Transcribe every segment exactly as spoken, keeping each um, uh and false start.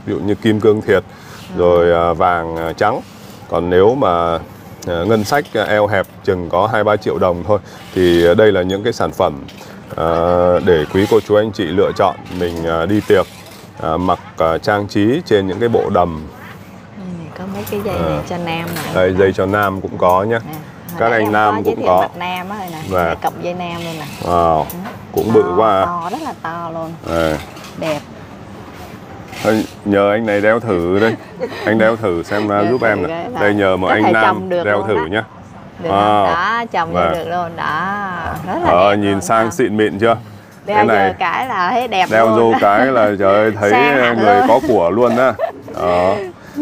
ví dụ như kim cương thiệt, rồi vàng trắng. Còn nếu mà ngân sách eo hẹp chừng có hai ba triệu đồng thôi thì đây là những cái sản phẩm để quý cô chú anh chị lựa chọn. Mình đi tiệc mặc trang trí trên những cái bộ đầm. Có mấy cái dây này cho nam này. Đây, dây cho nam cũng có nhé. À, các anh nam có cũng có. Nam á nè, và cọng dây nam luôn nè. Wow, cũng to, bự quá à. To, rất là to luôn. À. Đẹp. Thôi, nhờ anh này đeo thử đây. Anh đeo thử xem đeo giúp thử em nè. Đây nhờ một anh nam đeo thử nhé. Được wow. Đó, chồng và được luôn đó. Rất là ờ, đẹp nhìn luôn, sang đó. Xịn mịn chưa? Đeo cái này cái là thấy đẹp đeo luôn. vô cái là trời ơi, thấy người luôn. Có của luôn á. Đó.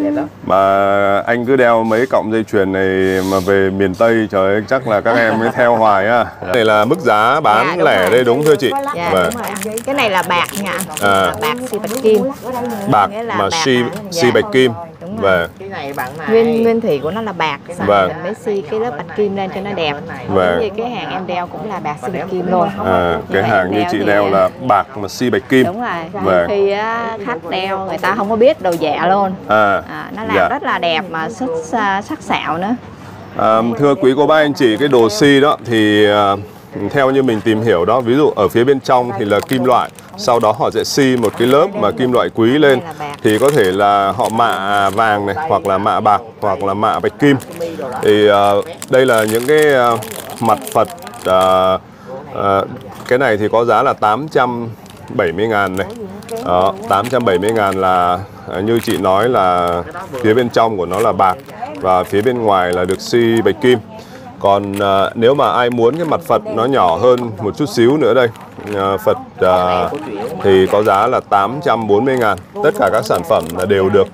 Mà anh cứ đeo mấy cọng dây chuyền này mà về miền Tây trời ơi, chắc là các em mới theo hoài á. Cái này là mức giá bán dạ, lẻ rồi. Đây đúng thưa chị? Dạ và... đúng rồi. Cái này là bạc nha. À. Bạc xi bạch kim. Bạc mà xi xi bạch kim. Và cái này bạn này nguyên nguyên thủy của nó là bạc, và mình mới xi cái lớp bạch kim lên cho nó đẹp. Và như cái hàng em đeo cũng là bạc xi bạch kim luôn. À, cái hàng như chị đeo thì... là bạc mà xi bạch kim. Đúng rồi. Và khi á, khách đeo người ta không có biết đồ giả luôn. À, à nó làm dạ. rất là đẹp mà sắc sắc sảo nữa. À, thưa quý cô bác anh chị, cái đồ xi đó thì theo như mình tìm hiểu đó, ví dụ ở phía bên trong thì là kim loại, sau đó họ sẽ xi một cái lớp mà kim loại quý lên, thì có thể là họ mạ vàng này, hoặc là mạ bạc, hoặc là mạ bạch kim. Thì uh, đây là những cái uh, mặt Phật, uh, uh, cái này thì có giá là tám trăm bảy mươi ngàn này. Đó, tám trăm bảy mươi ngàn là uh, như chị nói là phía bên trong của nó là bạc và phía bên ngoài là được xi bạch kim. Còn uh, nếu mà ai muốn cái mặt Phật nó nhỏ hơn một chút xíu nữa đây, uh, Phật uh, thì có giá là tám trăm bốn mươi ngàn. Tất cả các sản phẩm là đều được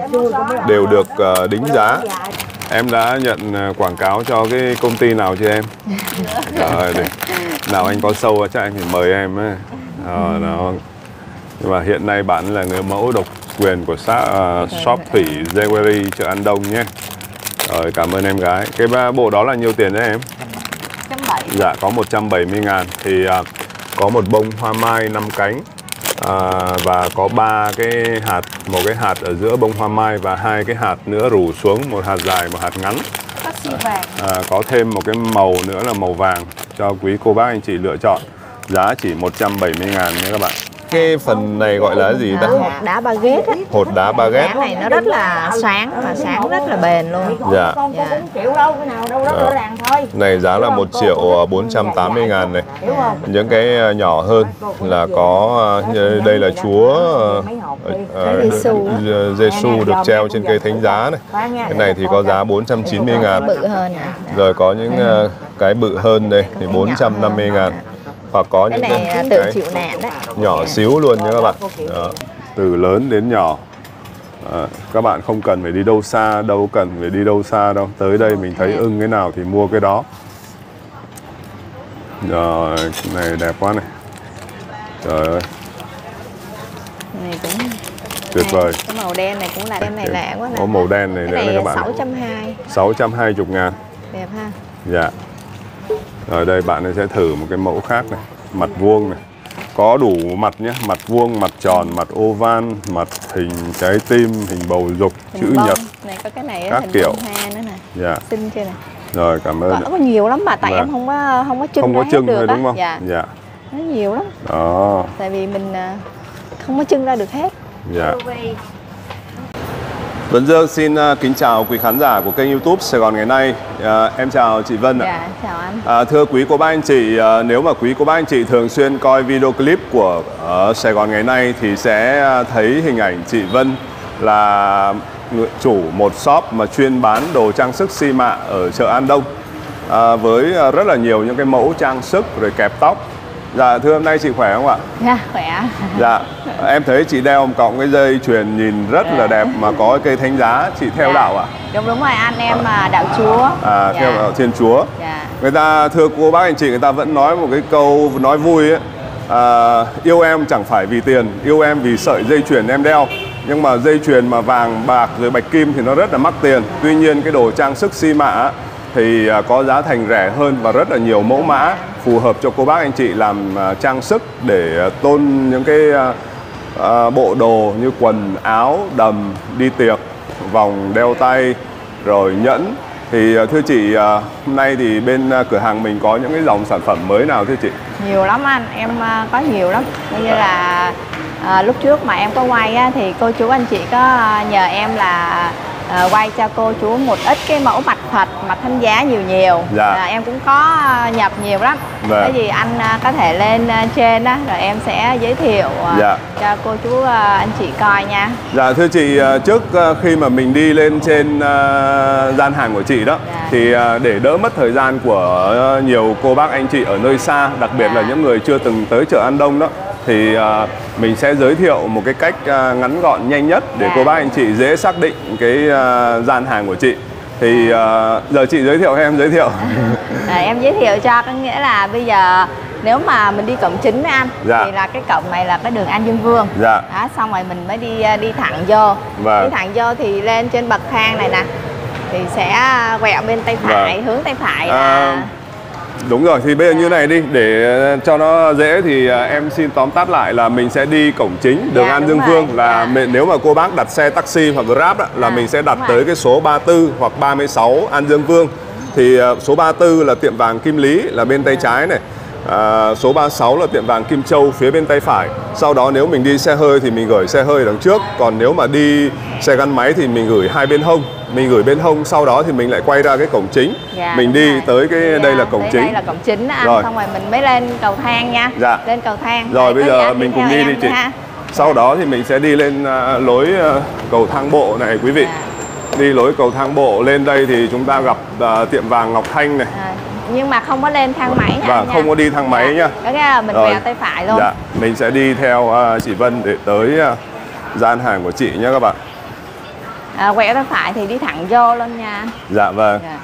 uh, đều được uh, đính giá. Em đã nhận uh, quảng cáo cho cái công ty nào chưa em? Rồi, để, nào anh có show chắc anh phải mời em ấy. Ờ, đó. Nhưng mà hiện nay bạn là người mẫu độc quyền của shop, uh, shop Thủy Jewelry chợ An Đông nhé. Rồi, cảm ơn em gái. Cái bộ đó là nhiêu tiền đấy em? một trăm bảy mươi. Dạ, có một trăm bảy mươi ngàn. Thì à, có một bông hoa mai năm cánh à, và có ba cái hạt, một cái hạt ở giữa bông hoa mai và hai cái hạt nữa rủ xuống, một hạt dài, một hạt ngắn. Có xi vàng. À, có thêm một cái màu nữa là màu vàng cho quý cô bác anh chị lựa chọn. Giá chỉ một trăm bảy mươi ngàn nha các bạn. Cái phần này gọi là gì ta? Hột đá baguette á. Hột đá baguette. Cái này nó rất là sáng, mà sáng rất là bền luôn. Dạ. Dạ. Triệu đâu, cái nào đâu rất rõ ràng thôi. Này giá là một triệu bốn trăm tám mươi ngàn này. Những cái nhỏ hơn là có, đây là Chúa Giêsu được treo trên cây thánh giá này. Cái này thì có giá bốn trăm chín mươi ngàn. Bự hơn. Rồi có những cái bự hơn đây thì bốn trăm năm mươi ngàn. Hoặc có những cái này cái, tự cái chịu nạn đấy. Nhỏ xíu luôn nha các bạn. Đó. Từ lớn đến nhỏ. À, các bạn không cần phải đi đâu xa, đâu cần phải đi đâu xa đâu. Tới đây mình thấy ưng cái nào thì mua cái đó. Rồi, cái này đẹp quá này. Trời ơi. Này cũng tuyệt vời. Cái màu đen này cũng là đen này lạ quá nè. Có màu đen này nữa này các bạn. sáu trăm hai mươi. sáu trăm hai mươi ngàn. Đẹp ha. Dạ. Rồi đây bạn sẽ thử một cái mẫu khác này, mặt vuông này. Có đủ mặt nhé, mặt vuông, mặt tròn, mặt oval, mặt hình trái tim, hình bầu dục, hình chữ bông. Nhật. Này có cái này các hình kiểu. hoa nữa này. Dạ. Xinh chưa này. Rồi cảm ơn. Có nhiều lắm mà tại vâng. em không có không có trưng không có trưng được đúng không? Dạ. Dạ. Nó nhiều lắm. Đó. Tại vì mình không có trưng ra được hết. Dạ. Tuấn Dương xin uh, kính chào quý khán giả của kênh YouTube Sài Gòn Ngày Nay. Uh, em chào chị Vân ạ. Dạ, chào anh. Uh, thưa quý cô bác anh chị, uh, nếu mà quý cô bác anh chị thường xuyên coi video clip của uh, Sài Gòn Ngày Nay thì sẽ uh, thấy hình ảnh chị Vân là chủ một shop mà chuyên bán đồ trang sức xi mạ ở chợ An Đông, uh, với uh, rất là nhiều những cái mẫu trang sức rồi kẹp tóc. Dạ, thưa hôm nay chị khỏe không ạ? Dạ, khỏe. Dạ, em thấy chị đeo một cọng cái dây chuyền nhìn rất là đẹp mà có cây thánh giá, chị theo dạ. đạo ạ? Đúng đúng rồi, anh em à. đạo Chúa. À, dạ. theo đạo Thiên Chúa. Dạ. Người ta, thưa cô bác anh chị, người ta vẫn nói một cái câu nói vui ấy, à, yêu em chẳng phải vì tiền, yêu em vì sợi dây chuyền em đeo. Nhưng mà dây chuyền mà vàng, bạc rồi bạch kim thì nó rất là mắc tiền. Tuy nhiên cái đồ trang sức xi mạ thì có giá thành rẻ hơn và rất là nhiều mẫu mã phù hợp cho cô bác anh chị làm trang sức để tôn những cái à, bộ đồ như quần áo, đầm, đi tiệc, vòng đeo tay, rồi nhẫn. Thì thưa chị, hôm nay thì bên cửa hàng mình có những cái dòng sản phẩm mới nào thưa chị? Nhiều lắm anh, em có nhiều lắm. Như là à, lúc trước mà em có quay á, thì cô chú anh chị có nhờ em là à, quay cho cô chú một ít cái mẫu mặt Phật, mặt thánh giá nhiều nhiều. Dạ. À, em cũng có nhập nhiều lắm. Vâng. Cái gì anh có thể lên trên đó rồi em sẽ giới thiệu dạ. cho cô chú anh chị coi nha. Dạ thưa chị, trước khi mà mình đi lên trên uh, gian hàng của chị đó, dạ. thì uh, để đỡ mất thời gian của uh, nhiều cô bác anh chị ở nơi xa, đặc biệt dạ. là những người chưa từng tới chợ An Đông đó, thì uh, mình sẽ giới thiệu một cái cách uh, ngắn gọn nhanh nhất để dạ. cô bác anh chị dễ xác định cái uh, gian hàng của chị. Thì uh, giờ chị giới thiệu hay em giới thiệu? À, em giới thiệu cho, có nghĩa là bây giờ nếu mà mình đi cổng chính với anh, dạ. thì là cái cổng này là cái đường An Dương Vương. Dạ. Đó, xong rồi mình mới đi đi thẳng vô. Vâng. Đi thẳng vô thì lên trên bậc thang này nè, thì sẽ quẹo bên tay phải, vâng. hướng tay phải là... À, đúng rồi, thì bây giờ như này đi, để cho nó dễ thì em xin tóm tắt lại là mình sẽ đi cổng chính đường dạ, An Dương Vương. Là dạ. nếu mà cô bác đặt xe taxi hoặc Grab đó, là à, mình sẽ đặt tới rồi. cái số ba mươi tư hoặc ba mươi sáu An Dương Vương. Thì số ba mươi tư là tiệm vàng Kim Lý, là bên tay trái này. À, số ba mươi sáu là tiệm vàng Kim Châu phía bên tay phải. Sau đó nếu mình đi xe hơi thì mình gửi xe hơi đằng trước. Còn nếu mà đi xe gắn máy thì mình gửi hai bên hông. Mình gửi bên hông, sau đó thì mình lại quay ra cái cổng chính. Dạ, mình đi rồi. tới cái dạ, đây là cổng chính. Đây là cổng chính đó anh. Rồi. Xong rồi mình mới lên cầu thang nha. Dạ. Lên cầu thang. Rồi bây giờ mình cùng đi đi chị. Ha. Sau đó thì mình sẽ đi lên uh, lối uh, cầu thang bộ này quý vị. Dạ. Đi lối cầu thang bộ lên đây thì chúng ta gặp uh, tiệm vàng Ngọc Thanh này. À, nhưng mà không có lên thang máy nha. Và không có đi thang máy dạ. nha. Cái là mình quẹo tay phải luôn. Dạ. Mình sẽ đi theo uh, chị Vân để tới uh, gian hàng của chị nhé các bạn. À, quẹo tay phải thì đi thẳng vô luôn nha. Dạ vâng. Dạ.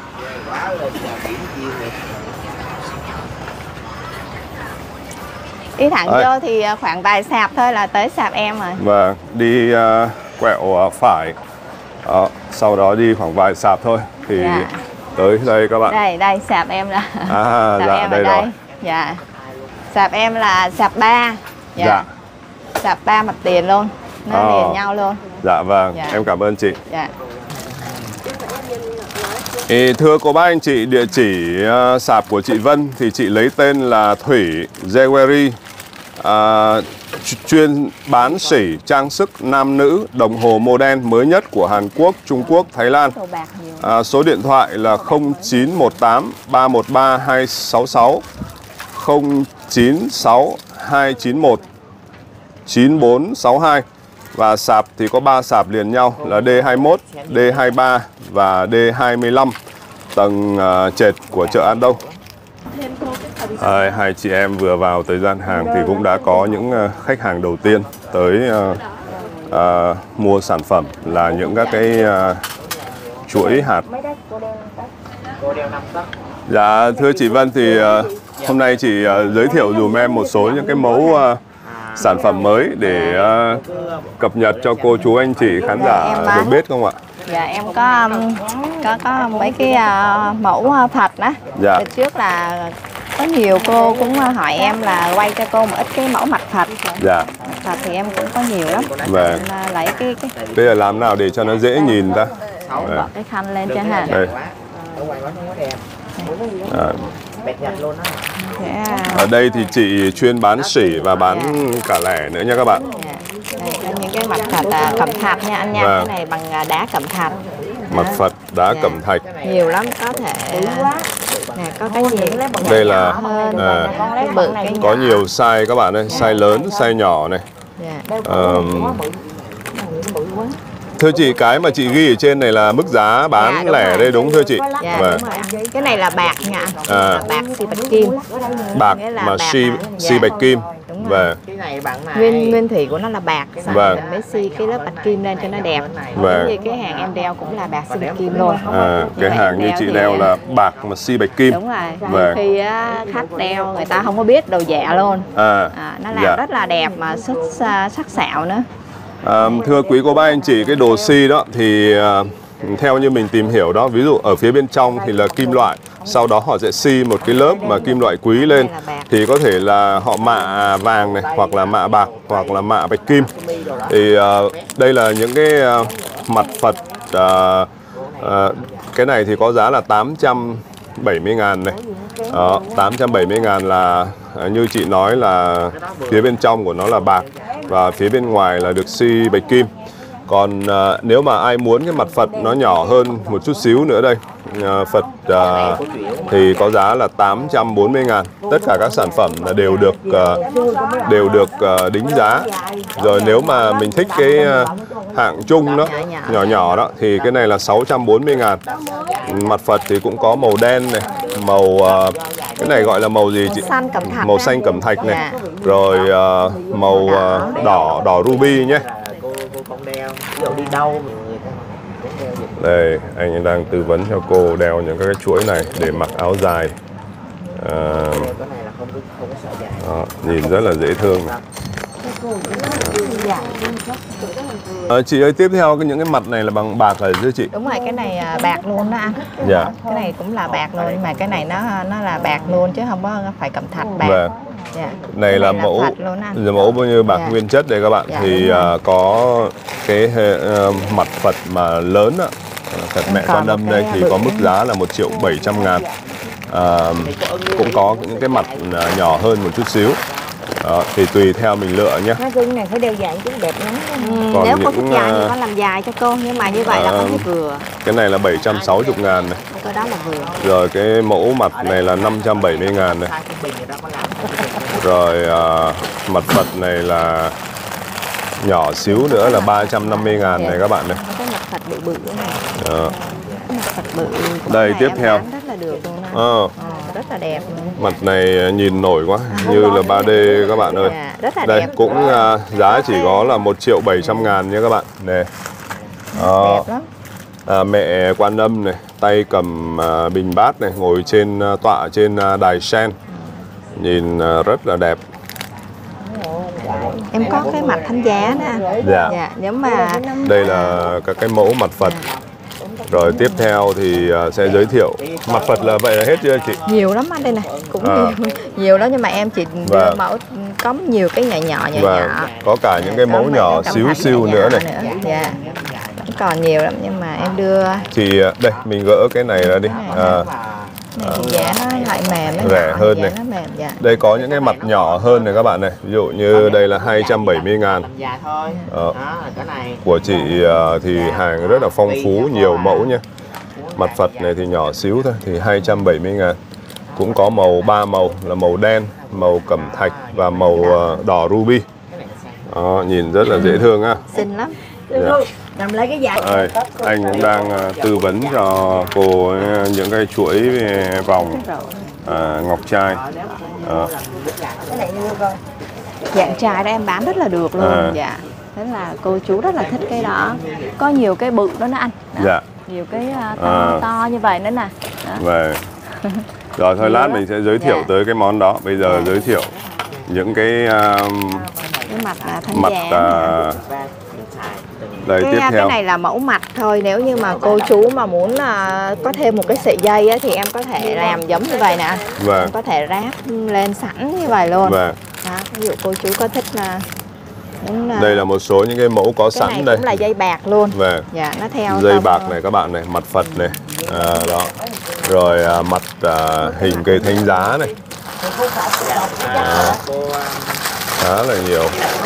Đi thẳng Đấy. vô thì khoảng vài sạp thôi là tới sạp em rồi. Vâng, đi uh, quẹo uh, phải. Đó, sau đó đi khoảng vài sạp thôi thì dạ. tới đây các bạn. Đây, đây sạp em là. À, sạp dạ em đây ở đây. rồi. Dạ. Sạp em là sạp ba. Dạ. dạ. Sạp ba mặt tiền luôn. Nó à. liền nhau luôn. Dạ vâng, dạ. em cảm ơn chị. Dạ. Thì thưa cô bác anh chị, địa chỉ uh, sạp của chị Vân thì chị lấy tên là Thủy Jewelry, uh, chuyên bán sỉ trang sức nam nữ, đồng hồ model mới nhất của Hàn Quốc, Trung Quốc, Thái Lan. Uh, số điện thoại là không chín một tám ba một ba hai sáu sáu, không chín sáu hai chín một chín bốn sáu hai. Và sạp thì có ba sạp liền nhau là D hai mốt, D hai ba và D hai lăm, tầng uh, trệt của chợ An Đông. À, hai chị em vừa vào tới gian hàng thì cũng đã có những uh, khách hàng đầu tiên tới uh, uh, mua sản phẩm là những các cái uh, chuỗi hạt. Dạ thưa chị Vân thì uh, hôm nay chị uh, giới thiệu dùm em một số những cái mẫu uh, sản phẩm mới để uh, cập nhật cho cô chú anh chị khán giả dạ, được biết không ạ? Dạ em có um, có có mấy cái uh, mẫu Phật đó. Dạ. Từ trước là có nhiều cô cũng hỏi em là quay cho cô một ít cái mẫu mặt Phật. Dạ. Phật thì em cũng có nhiều lắm. Vâng. Em, lấy cái cái. Bây giờ làm nào để cho nó dễ nhìn ta? Bỏ cái khăn lên cho ha. Đây. À. Ở đây thì chị chuyên bán sỉ và bán cả lẻ nữa nha các bạn. Đây, những cái mặt Phật à, cẩm thạch nha anh nha. Vâng. Cái này bằng đá cẩm thạch. Mặt Phật đá cẩm thạch. Nhiều lắm, có thể nè, có cái gì đây là hơn, à, cái bự, cái có nhiều size các bạn ơi, size lớn, size nhỏ này. Um, Thưa chị, cái mà chị ghi ở trên này là mức giá bán dạ, lẻ rồi. Đây đúng thưa chị? Dạ, vâng. Đúng rồi. Cái này là bạc nha. À. Bạc xi bạch kim. Bạc mà xi xi bạch kim. Vâng. Nguyên nguyên thủy của nó là bạc, xong vâng. mình mới xi cái lớp bạch kim lên cho nó đẹp. Vâng. Như cái hàng em đeo cũng là bạc xi bạch kim luôn. À, cái hàng như chị đeo là bạc mà xi bạch kim. Đúng rồi. Vâng. Khi khách đeo người ta không có biết đầu dạ luôn. À. À, nó làm dạ. rất là đẹp mà xuất sắc sẹo nữa. À, thưa quý cô bác anh chị, cái đồ xi đó thì uh, theo như mình tìm hiểu đó, ví dụ ở phía bên trong thì là kim loại, sau đó họ sẽ xi một cái lớp mà kim loại quý lên, thì có thể là họ mạ vàng này, hoặc là mạ bạc, hoặc là mạ bạch kim. Thì uh, đây là những cái uh, mặt Phật, uh, uh, cái này thì có giá là tám trăm bảy mươi ngàn này. Đó, tám trăm bảy mươi ngàn là uh, như chị nói là phía bên trong của nó là bạc và phía bên ngoài là được xi bạch kim. Còn uh, nếu mà ai muốn cái mặt Phật nó nhỏ hơn một chút xíu nữa đây, uh, Phật uh, thì có giá là tám trăm bốn mươi ngàn. Tất cả các sản phẩm là đều được uh, đều được uh, đính giá. Rồi nếu mà mình thích cái uh, hạng chung đó, nhỏ nhỏ đó, thì cái này là sáu trăm bốn mươi ngàn. Mặt Phật thì cũng có màu đen này, màu uh, cái này gọi là màu gì chị? Xanh cẩm thạch. Màu xanh cẩm thạch này, rồi uh, màu uh, đỏ đỏ ruby nhé. Con đeo, ví dụ đi đâu người ta đeo gì. Đây, anh đang tư vấn cho cô đeo những cái chuỗi này để mặc áo dài. À, đó, nhìn rất là dễ thương này. À, chị ơi, tiếp theo cái những cái mặt này là bằng bạc là chứ chị? Đúng rồi, cái này bạc luôn đó anh. Dạ. Cái này cũng là bạc luôn, nhưng mà cái này nó nó là bạc luôn chứ không có phải cẩm thạch bạc. Vâng. Dạ. Này là, là mẫu là mẫu bao nhiêu bạc dạ. nguyên chất đây các bạn. Dạ, thì uh, có cái uh, mặt Phật mà lớn á, Phật Mẹ Quan Âm đây thì có mức giá là một triệu bảy trăm ngàn. Uh, cũng có những cái mặt uh, nhỏ hơn một chút xíu. Đó, thì tùy theo mình lựa nhé. Nói chung này phải đeo dài chứ đẹp lắm. Ừ, nếu có thích dài thì có làm dài cho cô, nhưng mà như vậy uh, là không vừa. Cái này là bảy trăm sáu mươi ngàn này. Cái đó là vừa. Rồi cái mẫu mặt này là năm trăm bảy mươi ngàn này. Rồi uh, mặt Phật này là nhỏ xíu nữa là ba trăm năm mươi ngàn này các bạn này. Cái mặt Phật bự bự này. Đó. Cái mặt Phật bự. Đây tiếp theo. Rất là được luôn à. à, rất là đẹp luôn. Mặt này nhìn nổi quá, như là ba D các bạn ơi. À, rất là đây đẹp. Cũng uh, giá chỉ có là một triệu bảy trăm ngàn nha các bạn. Này. À, đẹp lắm. À, Mẹ Quan Âm này, tay cầm uh, bình bát này, ngồi trên uh, tọa trên uh, đài sen. Nhìn uh, rất là đẹp. Em có cái mặt thánh giá nè. Dạ. Dạ, nếu mà đây là các cái mẫu mặt Phật. Rồi tiếp theo thì uh, sẽ giới thiệu mặt Phật là vậy là hết chưa chị? Nhiều lắm anh, đây này cũng à. nhiều nhiều lắm, nhưng mà em chỉ đưa vâng. mẫu có nhiều cái nhỏ nhỏ nhỏ vâng. nhỏ. Có cả những cái mẫu nhỏ xíu siêu nữa này. Nữa. Dạ. Vẫn còn nhiều lắm, nhưng mà em đưa thì đây mình gỡ cái này ra đi. À, này thì giá nó lại mềm, nó rẻ hơn này. Nó mềm, dạ. Đây có những cái mặt nhỏ hơn này các bạn này. Ví dụ như đây là hai trăm bảy mươi ngàn. Dạ thôi. Đó. Của chị thì hàng rất là phong phú, nhiều mẫu nha. Mặt Phật này thì nhỏ xíu thôi, thì hai trăm bảy mươi ngàn. Cũng có màu ba màu là màu đen, màu cẩm thạch và màu đỏ ruby. Đó, nhìn rất là dễ thương á. Xinh lắm. Dạ. Cầm lấy cái dài. Đây, anh cũng đang uh, tư vấn cho cô uh, những cái chuỗi vòng uh, ngọc trai. Uh. Dạng trai đó em bán rất là được luôn. À. Dạ. Thế là cô chú rất là thích cái đó. Có nhiều cái bự đó nó anh. Đó. Dạ. Nhiều cái uh, to, à. to như vậy nữa nè. Vậy. Rồi thôi lát mình sẽ giới thiệu dạ. tới cái món đó. Bây giờ dạ. giới thiệu những cái, uh, cái mặt uh, mặt uh, đây, cái, tiếp theo. Cái này là mẫu mặt thôi. Nếu như mà cô chú mà muốn uh, có thêm một cái sợi dây á, thì em có thể làm giống như vậy nè. Vâng. Em có thể ráp lên sẵn như vậy luôn. Vâng. Đó, ví dụ cô chú có thích là uh, đây là một số những cái mẫu có cái sẵn này đây. Cũng là dây bạc luôn. Vâng. Dạ, nó theo dây bạc này các bạn này, mặt Phật này. À, đó. Rồi à, mặt à, hình cây thánh giá này. À, khá là nhiều.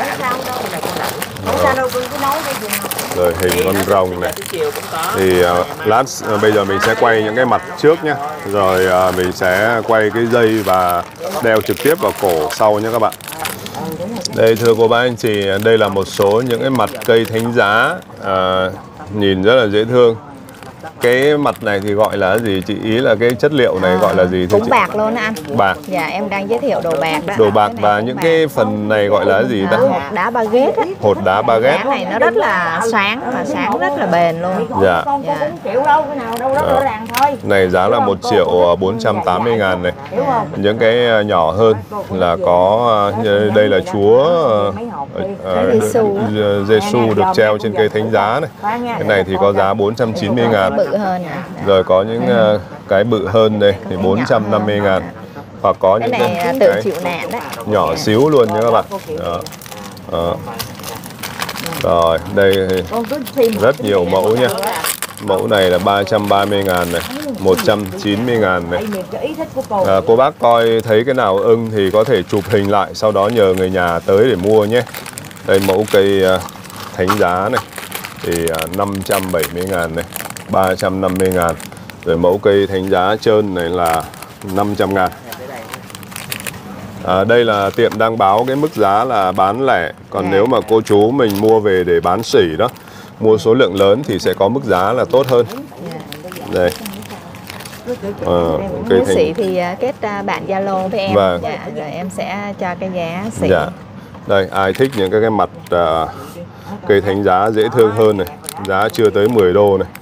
Rồi hình con rồng này. Thì uh, lát uh, bây giờ mình sẽ quay những cái mặt trước nhé. Rồi uh, mình sẽ quay cái dây và đeo trực tiếp vào cổ sau nhé các bạn. Đây thưa cô bác anh chị, đây là một số những cái mặt cây thánh giá, uh, nhìn rất là dễ thương. Cái mặt này thì gọi là gì chị? Ý là cái chất liệu này à, gọi là gì? Cũng chị? Bạc luôn anh. Bạc. Dạ em đang giới thiệu đồ bạc đó. Đồ bạc và những bạc. Cái phần này gọi là gì ta? Hột đá baguette á. Hột đá baguette. Đá này nó rất là sáng, mà sáng rất là bền luôn. Dạ. Dạ. Triệu đâu, cái nào đâu đó rõ ràng thôi. Này giá là một triệu bốn trăm tám mươi ngàn này. Những cái nhỏ hơn là có, đây là Chúa Giêsu được treo trên cây thánh giá này. Cái này thì có giá bốn trăm chín mươi ngàn. Bự hơn. Rồi có những uh, cái bự hơn đây thì bốn trăm năm mươi ngàn. hoặc có cái những này cái, tự cái chịu nạn đấy. nhỏ xíu luôn nha các bạn. Đó. Đó. Rồi đây rất nhiều mẫu nha. Mẫu này là ba trăm ba mươi ngàn này, một trăm chín mươi ngàn này. À, cô bác coi thấy cái nào ưng thì có thể chụp hình lại, sau đó nhờ người nhà tới để mua nhé. Đây mẫu cây uh, thánh giá này thì uh, năm trăm bảy mươi ngàn này, ba trăm năm mươi ngàn. Rồi mẫu cây thánh giá trơn này là năm trăm ngàn. À, đây là tiệm đang báo cái mức giá là bán lẻ. Còn nếu mà cô chú mình mua về để bán sỉ đó, mua số lượng lớn thì sẽ có mức giá là tốt hơn. Đây. À, cây mua sỉ thì kết bạn Zalo với em. Vâng. Dạ, rồi em sẽ cho cái giá sỉ. Dạ. Đây, ai thích những cái, cái mặt uh, cây thánh giá dễ thương hơn này, giá chưa tới mười đô này.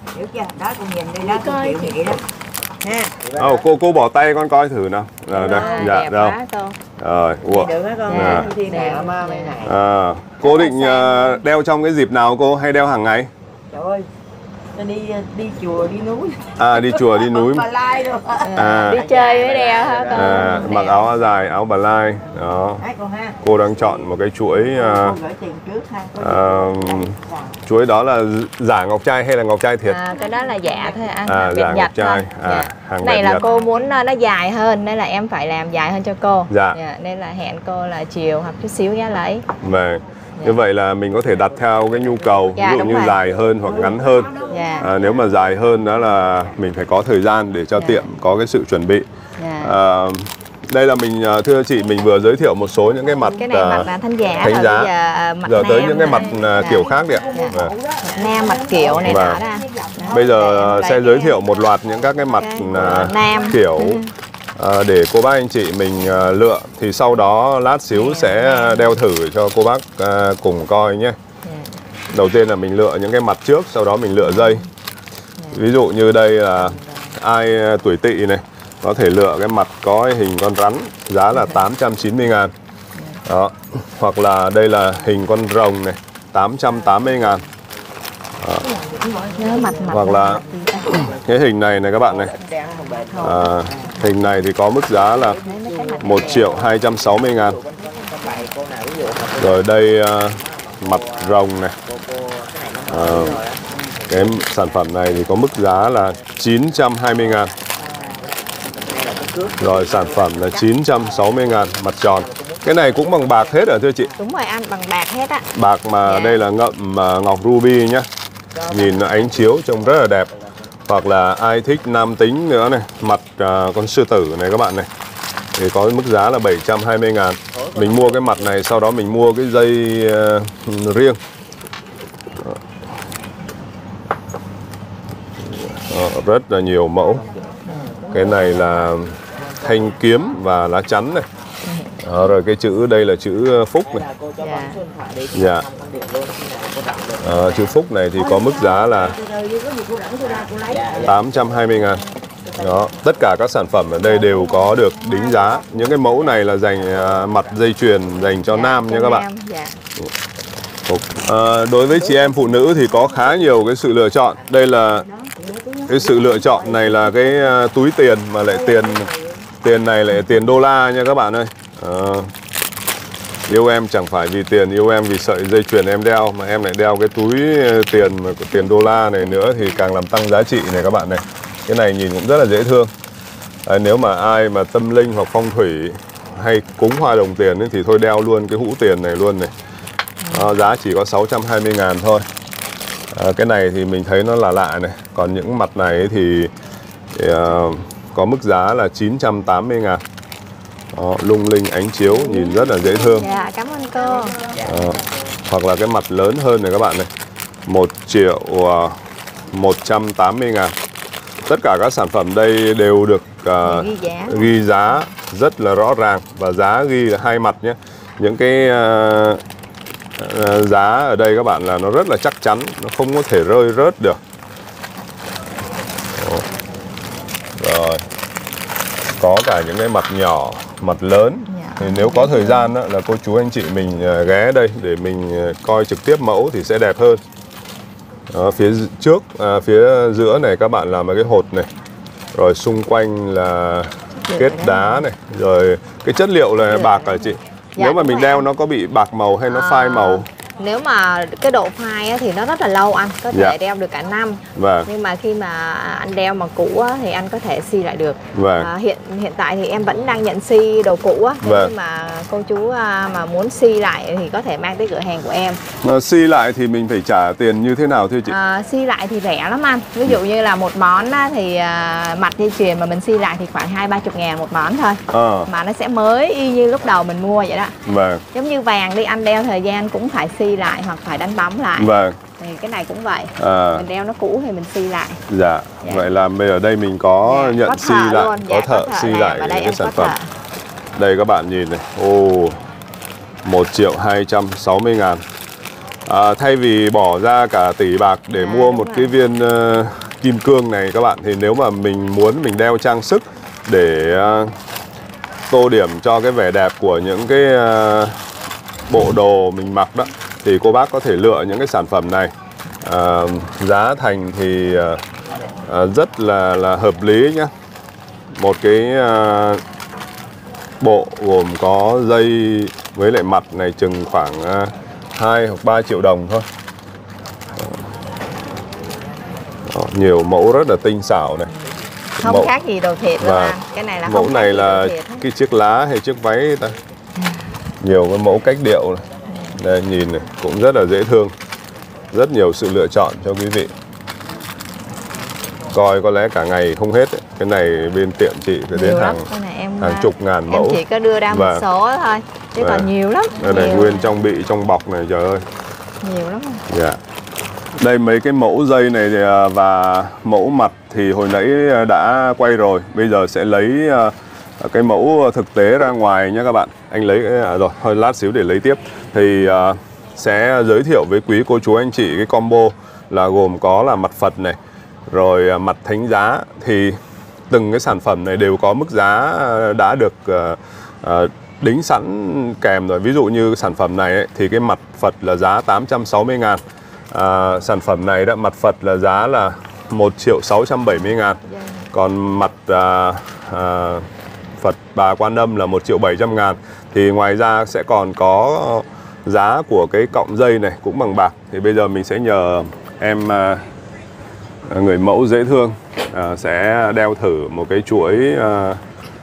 Oh, cô cô bỏ tay con coi thử nào. Rồi, đây, dạ đâu. Rồi, ủa. À. À, cô định uh, đeo trong cái dịp nào cô, hay đeo hàng ngày? Trời ơi, đi đi chùa đi núi. À, đi chùa đi núi. À, đi chơi với đeo hả con? À, mặc áo dài, áo bà lai. Đó. Cô đang chọn một cái chuỗi uh, uh, chuỗi đó là giả ngọc trai hay là ngọc trai thiệt? À, cái đó là giả thôi anh. À, giả ngọc trai. À, dạ. hàng này là Nhật. cô muốn nó dài hơn nên là em phải làm dài hơn cho cô. Dạ. Dạ, nên là hẹn cô là chiều hoặc chút xíu giá lấy. Vâng. Như vậy là mình có thể đặt theo cái nhu cầu, dạ, ví dụ như rồi. dài hơn hoặc ngắn hơn. Dạ. À, nếu mà dài hơn đó là mình phải có thời gian để cho dạ. tiệm có cái sự chuẩn bị. Dạ. À, đây là mình, thưa chị, mình vừa giới thiệu một số những cái mặt cái này mặt là thánh giá, thánh giá. Bây giờ, mặt giờ tới nam những cái mặt dạ. kiểu khác đi ạ. Dạ. À. Mặt nam, mặt kiểu này Và đó ra. bây giờ sẽ giới thiệu một loạt những các cái mặt cái nam kiểu à, để cô bác anh chị mình à, lựa. Thì sau đó lát xíu sẽ đeo thử cho cô bác à, cùng coi nhé. Đầu tiên là mình lựa những cái mặt trước, sau đó mình lựa dây. Ví dụ như đây là ai tuổi Tỵ này, có thể lựa cái mặt có hình con rắn, giá là tám trăm chín mươi ngàn. Đó. Hoặc là đây là hình con rồng này, tám trăm tám mươi ngàn. Đó. Mặt, mặt Hoặc là cái hình này này các bạn này, à, hình này thì có mức giá là một triệu hai trăm sáu mươi ngàn. Rồi đây uh, mặt rồng này, à, cái sản phẩm này thì có mức giá là chín trăm hai mươi ngàn. Rồi sản phẩm là chín trăm sáu mươi ngàn, mặt tròn. Cái này cũng bằng bạc hết à thưa chị? Đúng rồi anh, bằng bạc hết á. Bạc mà yeah. Đây là ngậm uh, ngọc ruby nhá. Nhìn nó ánh chiếu trông rất là đẹp. Hoặc là ai thích nam tính nữa này, mặt uh, con sư tử này các bạn này, thì có mức giá là bảy trăm hai mươi ngàn. Mình mua cái mặt này, sau đó mình mua cái dây uh, riêng. Đó, rất là nhiều mẫu. Cái này là thanh kiếm và lá chắn này. Đó, rồi cái chữ đây là chữ Phúc này. Dạ. À, chữ Phúc này thì có mức giá là tám trăm hai mươi ngàn. Đó, tất cả các sản phẩm ở đây đều có được đính giá. Những cái mẫu này là dành uh, mặt dây chuyền dành cho nam nha các bạn. À, đối với chị em phụ nữ thì có khá nhiều cái sự lựa chọn. Đây là cái sự lựa chọn này là cái uh, túi tiền mà lại tiền tiền này lại tiền đô la nha các bạn ơi. À, yêu em chẳng phải vì tiền, yêu em vì sợi dây chuyền em đeo, mà em lại đeo cái túi tiền mà tiền đô la này nữa thì càng làm tăng giá trị này các bạn này. Cái này nhìn cũng rất là dễ thương. À, nếu mà ai mà tâm linh hoặc phong thủy hay cúng hoa đồng tiền ấy, thì thôi đeo luôn cái hũ tiền này luôn này. À, giá chỉ có sáu trăm hai mươi ngàn thôi. À, cái này thì mình thấy nó là lạ này. Còn những mặt này ấy thì, thì uh, có mức giá là chín trăm tám mươi ngàn. Đó, lung linh ánh chiếu, nhìn rất là dễ thương. Dạ, cảm ơn cô. À, hoặc là cái mặt lớn hơn này các bạn này, một triệu một trăm tám mươi ngàn. Tất cả các sản phẩm đây đều được uh, ghi, giá. ghi giá rất là rõ ràng. Và giá ghi là hai mặt nhé. Những cái uh, uh, giá ở đây các bạn là nó rất là chắc chắn, nó không có thể rơi rớt được. Đó. Rồi, có cả những cái mặt nhỏ, mặt lớn. Thì nếu có thời gian đó, là cô chú anh chị mình ghé đây để mình coi trực tiếp mẫu thì sẽ đẹp hơn. Đó, phía trước, à, phía giữa này các bạn làm cái hột này. Rồi xung quanh là kết đá này, rồi cái chất liệu là bạc hả chị? Dạ, nếu mà mình đeo em. Nó có bị bạc màu hay nó à, phai màu? Nếu mà cái độ phai á, thì nó rất là lâu anh, có thể dạ. đeo được cả năm. Vâng. Nhưng mà khi mà anh đeo mà cũ á, thì anh có thể xi lại được. Vâng. À, hiện hiện tại thì em vẫn đang nhận xi đồ cũ á, vâng. nhưng mà cô chú mà muốn xi lại thì có thể mang tới cửa hàng của em. À, xi lại thì mình phải trả tiền như thế nào thưa chị? À, xi lại thì rẻ lắm anh. Ví dụ như là một món á, thì à, mặt dây chuyền mà mình xi lại thì khoảng hai ba chục ngàn một món thôi. À. Mà nó sẽ mới y như lúc đầu mình mua vậy đó. Vâng. Giống như vàng đi, anh đeo thời gian cũng phải xi lại hoặc phải đánh bóng lại. Vâng. Thì cái này cũng vậy. À. Mình đeo nó cũ thì mình xi lại. Dạ. Dạ. Vậy là bây ở đây mình có dạ. nhận có xi lại, luôn. có dạ, thợ xi lại cái, cái sản phẩm. Thợ. Đây các bạn nhìn này. Ồ, một triệu hai trăm sáu mươi ngàn. À, thay vì bỏ ra cả tỷ bạc để à, mua một rồi. cái viên uh, kim cương này các bạn, thì nếu mà mình muốn mình đeo trang sức để uh, tô điểm cho cái vẻ đẹp của những cái uh, bộ đồ mình mặc đó, thì cô bác có thể lựa những cái sản phẩm này. À, giá thành thì à, rất là là hợp lý nhá. Một cái à, bộ gồm có dây với lại mặt này chừng khoảng à, hai hoặc ba triệu đồng thôi. Đó, nhiều mẫu rất là tinh xảo này. Không mẫu, khác gì đồ thiệt đâu à. Cái này là mẫu không này là cái chiếc lá hay chiếc váy ta. Nhiều cái mẫu cách điệu này. Đây nhìn này, cũng rất là dễ thương. Rất nhiều sự lựa chọn cho quý vị. Coi có lẽ cả ngày không hết ấy. Cái này bên tiệm chị phải đến hàng, em, hàng chục ngàn mẫu. Em chỉ có đưa ra một số thôi, chứ còn nhiều lắm. Đây này, nguyên trong bị trong bọc này, trời ơi. Nhiều lắm. Dạ. Đây mấy cái mẫu dây này và mẫu mặt thì hồi nãy đã quay rồi. Bây giờ sẽ lấy cái mẫu thực tế ra ngoài nhé các bạn. Anh lấy à, rồi, thôi lát xíu để lấy tiếp. Thì uh, sẽ giới thiệu với quý cô chú anh chị cái combo là gồm có là mặt Phật này, rồi uh, mặt thánh giá. Thì từng cái sản phẩm này đều có mức giá đã được uh, uh, đính sẵn kèm rồi. Ví dụ như sản phẩm này ấy, thì cái mặt Phật là giá tám trăm sáu mươi ngàn. uh, Sản phẩm này đó, mặt Phật là giá là một triệu sáu trăm bảy mươi ngàn. Còn mặt uh, uh, Phật Bà Quan Âm là một triệu bảy trăm ngàn. Thì ngoài ra sẽ còn có giá của cái cọng dây này cũng bằng bạc. Thì bây giờ mình sẽ nhờ em uh, người mẫu dễ thương uh, sẽ đeo thử một cái chuỗi uh,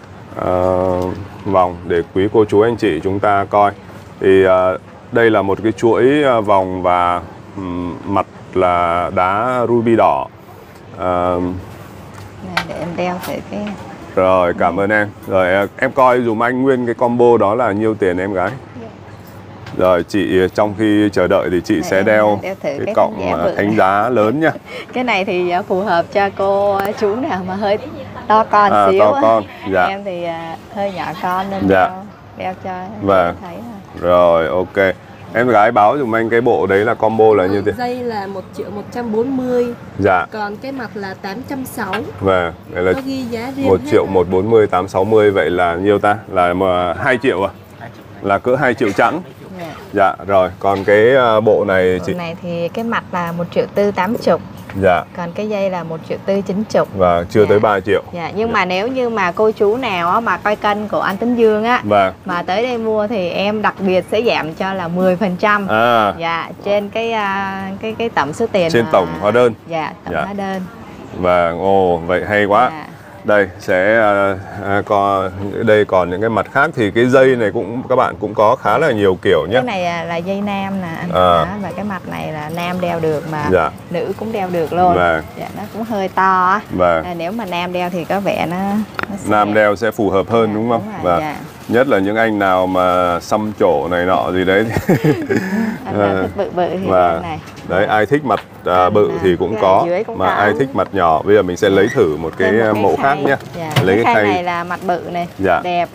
uh, vòng để quý cô chú anh chị chúng ta coi. Thì uh, đây là một cái chuỗi uh, vòng và um, mặt là đá ruby đỏ. uh, Này, để em đeo thử cái. Rồi, cảm ơn em. Rồi em coi dùm anh nguyên cái combo đó là nhiêu tiền em gái. Rồi chị trong khi chờ đợi thì chị Để sẽ đeo, đeo cái, cái cọng thánh giá lớn nha. Cái này thì phù hợp cho cô chú nào mà hơi to con à, xíu. To con. Dạ. Em thì hơi nhỏ con nên dạ. đeo, đeo cho vâng. thấy rồi. Rồi ok. Em gái báo dùm anh cái bộ đấy là combo là như thế. Dây là một triệu một trăm bốn mươi. Dạ. Còn cái mặt là tám trăm sáu mươi. Vâng, vậy là có ghi giá riêng một triệu một trăm bốn mươi, tám trăm sáu mươi. Vậy là nhiêu ta? Là mà hai triệu à? Là cỡ hai triệu chẵn. Dạ. Dạ, rồi. Còn cái bộ này chị? Bộ này thì cái mặt là một triệu tư tám chục. Dạ. Còn cái dây là một triệu tư chín chục. Và chưa dạ. tới ba triệu. Dạ, nhưng dạ. mà nếu như mà cô chú nào á, mà coi kênh của anh Tấn Dương á, vâng. mà tới đây mua thì em đặc biệt sẽ giảm cho là mười phần trăm. À. Dạ, trên cái cái cái tổng số tiền. Trên mà... tổng hóa đơn. Dạ, tổng dạ. hóa đơn. Và ồ, vậy hay quá. Dạ. Đây sẽ à, có đây còn những cái mặt khác thì cái dây này cũng các bạn cũng có khá là nhiều kiểu nhé. Cái này là dây nam nè anh. À. Và cái mặt này là nam đeo được mà dạ. nữ cũng đeo được luôn. Vâng. Dạ, nó cũng hơi to á. Vâng. À, nếu mà nam đeo thì có vẻ nó, nó sẽ... nam đeo sẽ phù hợp hơn dạ, đúng không? Đúng và dạ. nhất là những anh nào mà xăm trổ này nọ gì đấy thì anh à, thích bự bự thì và này. Đấy, ai thích mặt à, bự thì cũng có, cũng mà có. Ai thích mặt nhỏ. Bây giờ mình sẽ lấy thử một cái, một cái mẫu khay. khác nhé. Dạ. Lấy cái, cái khay này là mặt bự này, dạ. đẹp.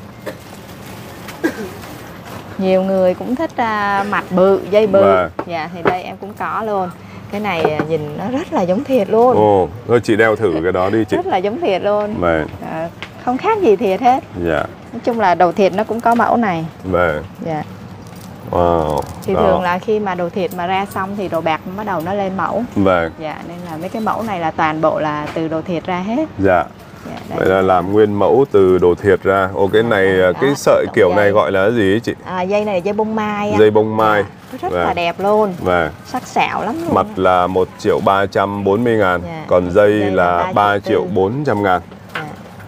Nhiều người cũng thích uh, mặt bự, dây bự. Và... dạ, thì đây em cũng có luôn. Cái này nhìn nó rất là giống thiệt luôn. Ồ, thôi chị đeo thử cái đó đi chị. Rất là giống thiệt luôn. Và... à, không khác gì thiệt hết. Dạ. Nói chung là đồ thiệt nó cũng có mẫu này. Và... dạ. Wow. Thì đó. thường là khi mà đồ thiệt mà ra xong thì đồ bạc bắt đầu nó lên mẫu. Vâng. Dạ, nên là mấy cái mẫu này là toàn bộ là từ đồ thiệt ra hết. Dạ. Dạ, Vậy là làm nguyên mẫu từ đồ thiệt ra. Ô cái này đó, cái sợi kiểu dây. này gọi là cái gì ấy chị? À, dây này là dây bông mai. Dây bông mai. Dạ, rất và, là đẹp luôn. Và sắc sảo lắm luôn. mặt là một triệu ba trăm bốn mươi ngàn, Dạ. còn dây, dây là ba triệu bốn trăm ngàn. Dạ.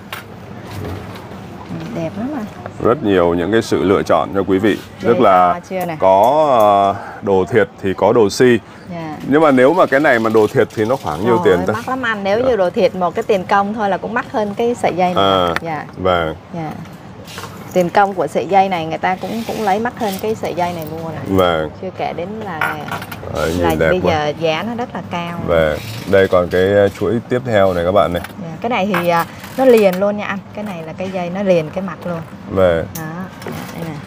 Đẹp lắm mà. Rất nhiều những cái sự lựa chọn cho quý vị. Dây Tức là có đồ thiệt thì có đồ si. Yeah. Nhưng mà nếu mà cái này mà đồ thiệt thì nó khoảng nhiêu tiền ta? Mắc lắm anh. Nếu như đồ thiệt một cái tiền công thôi là cũng mắc hơn cái sợi dây này. À, dạ. Vâng. Dạ. Tiền công của sợi dây này người ta cũng cũng lấy mắc hơn cái sợi dây này mua này. Vâng. Chưa kể đến là à, là bây quá. giờ giá nó rất là cao. Vâng. Đây còn cái chuỗi tiếp theo này các bạn này. Dạ. Cái này thì à, nó liền luôn nha anh. Cái này là cái dây nó liền cái mặt luôn. Vâng. Đó. Đây nè.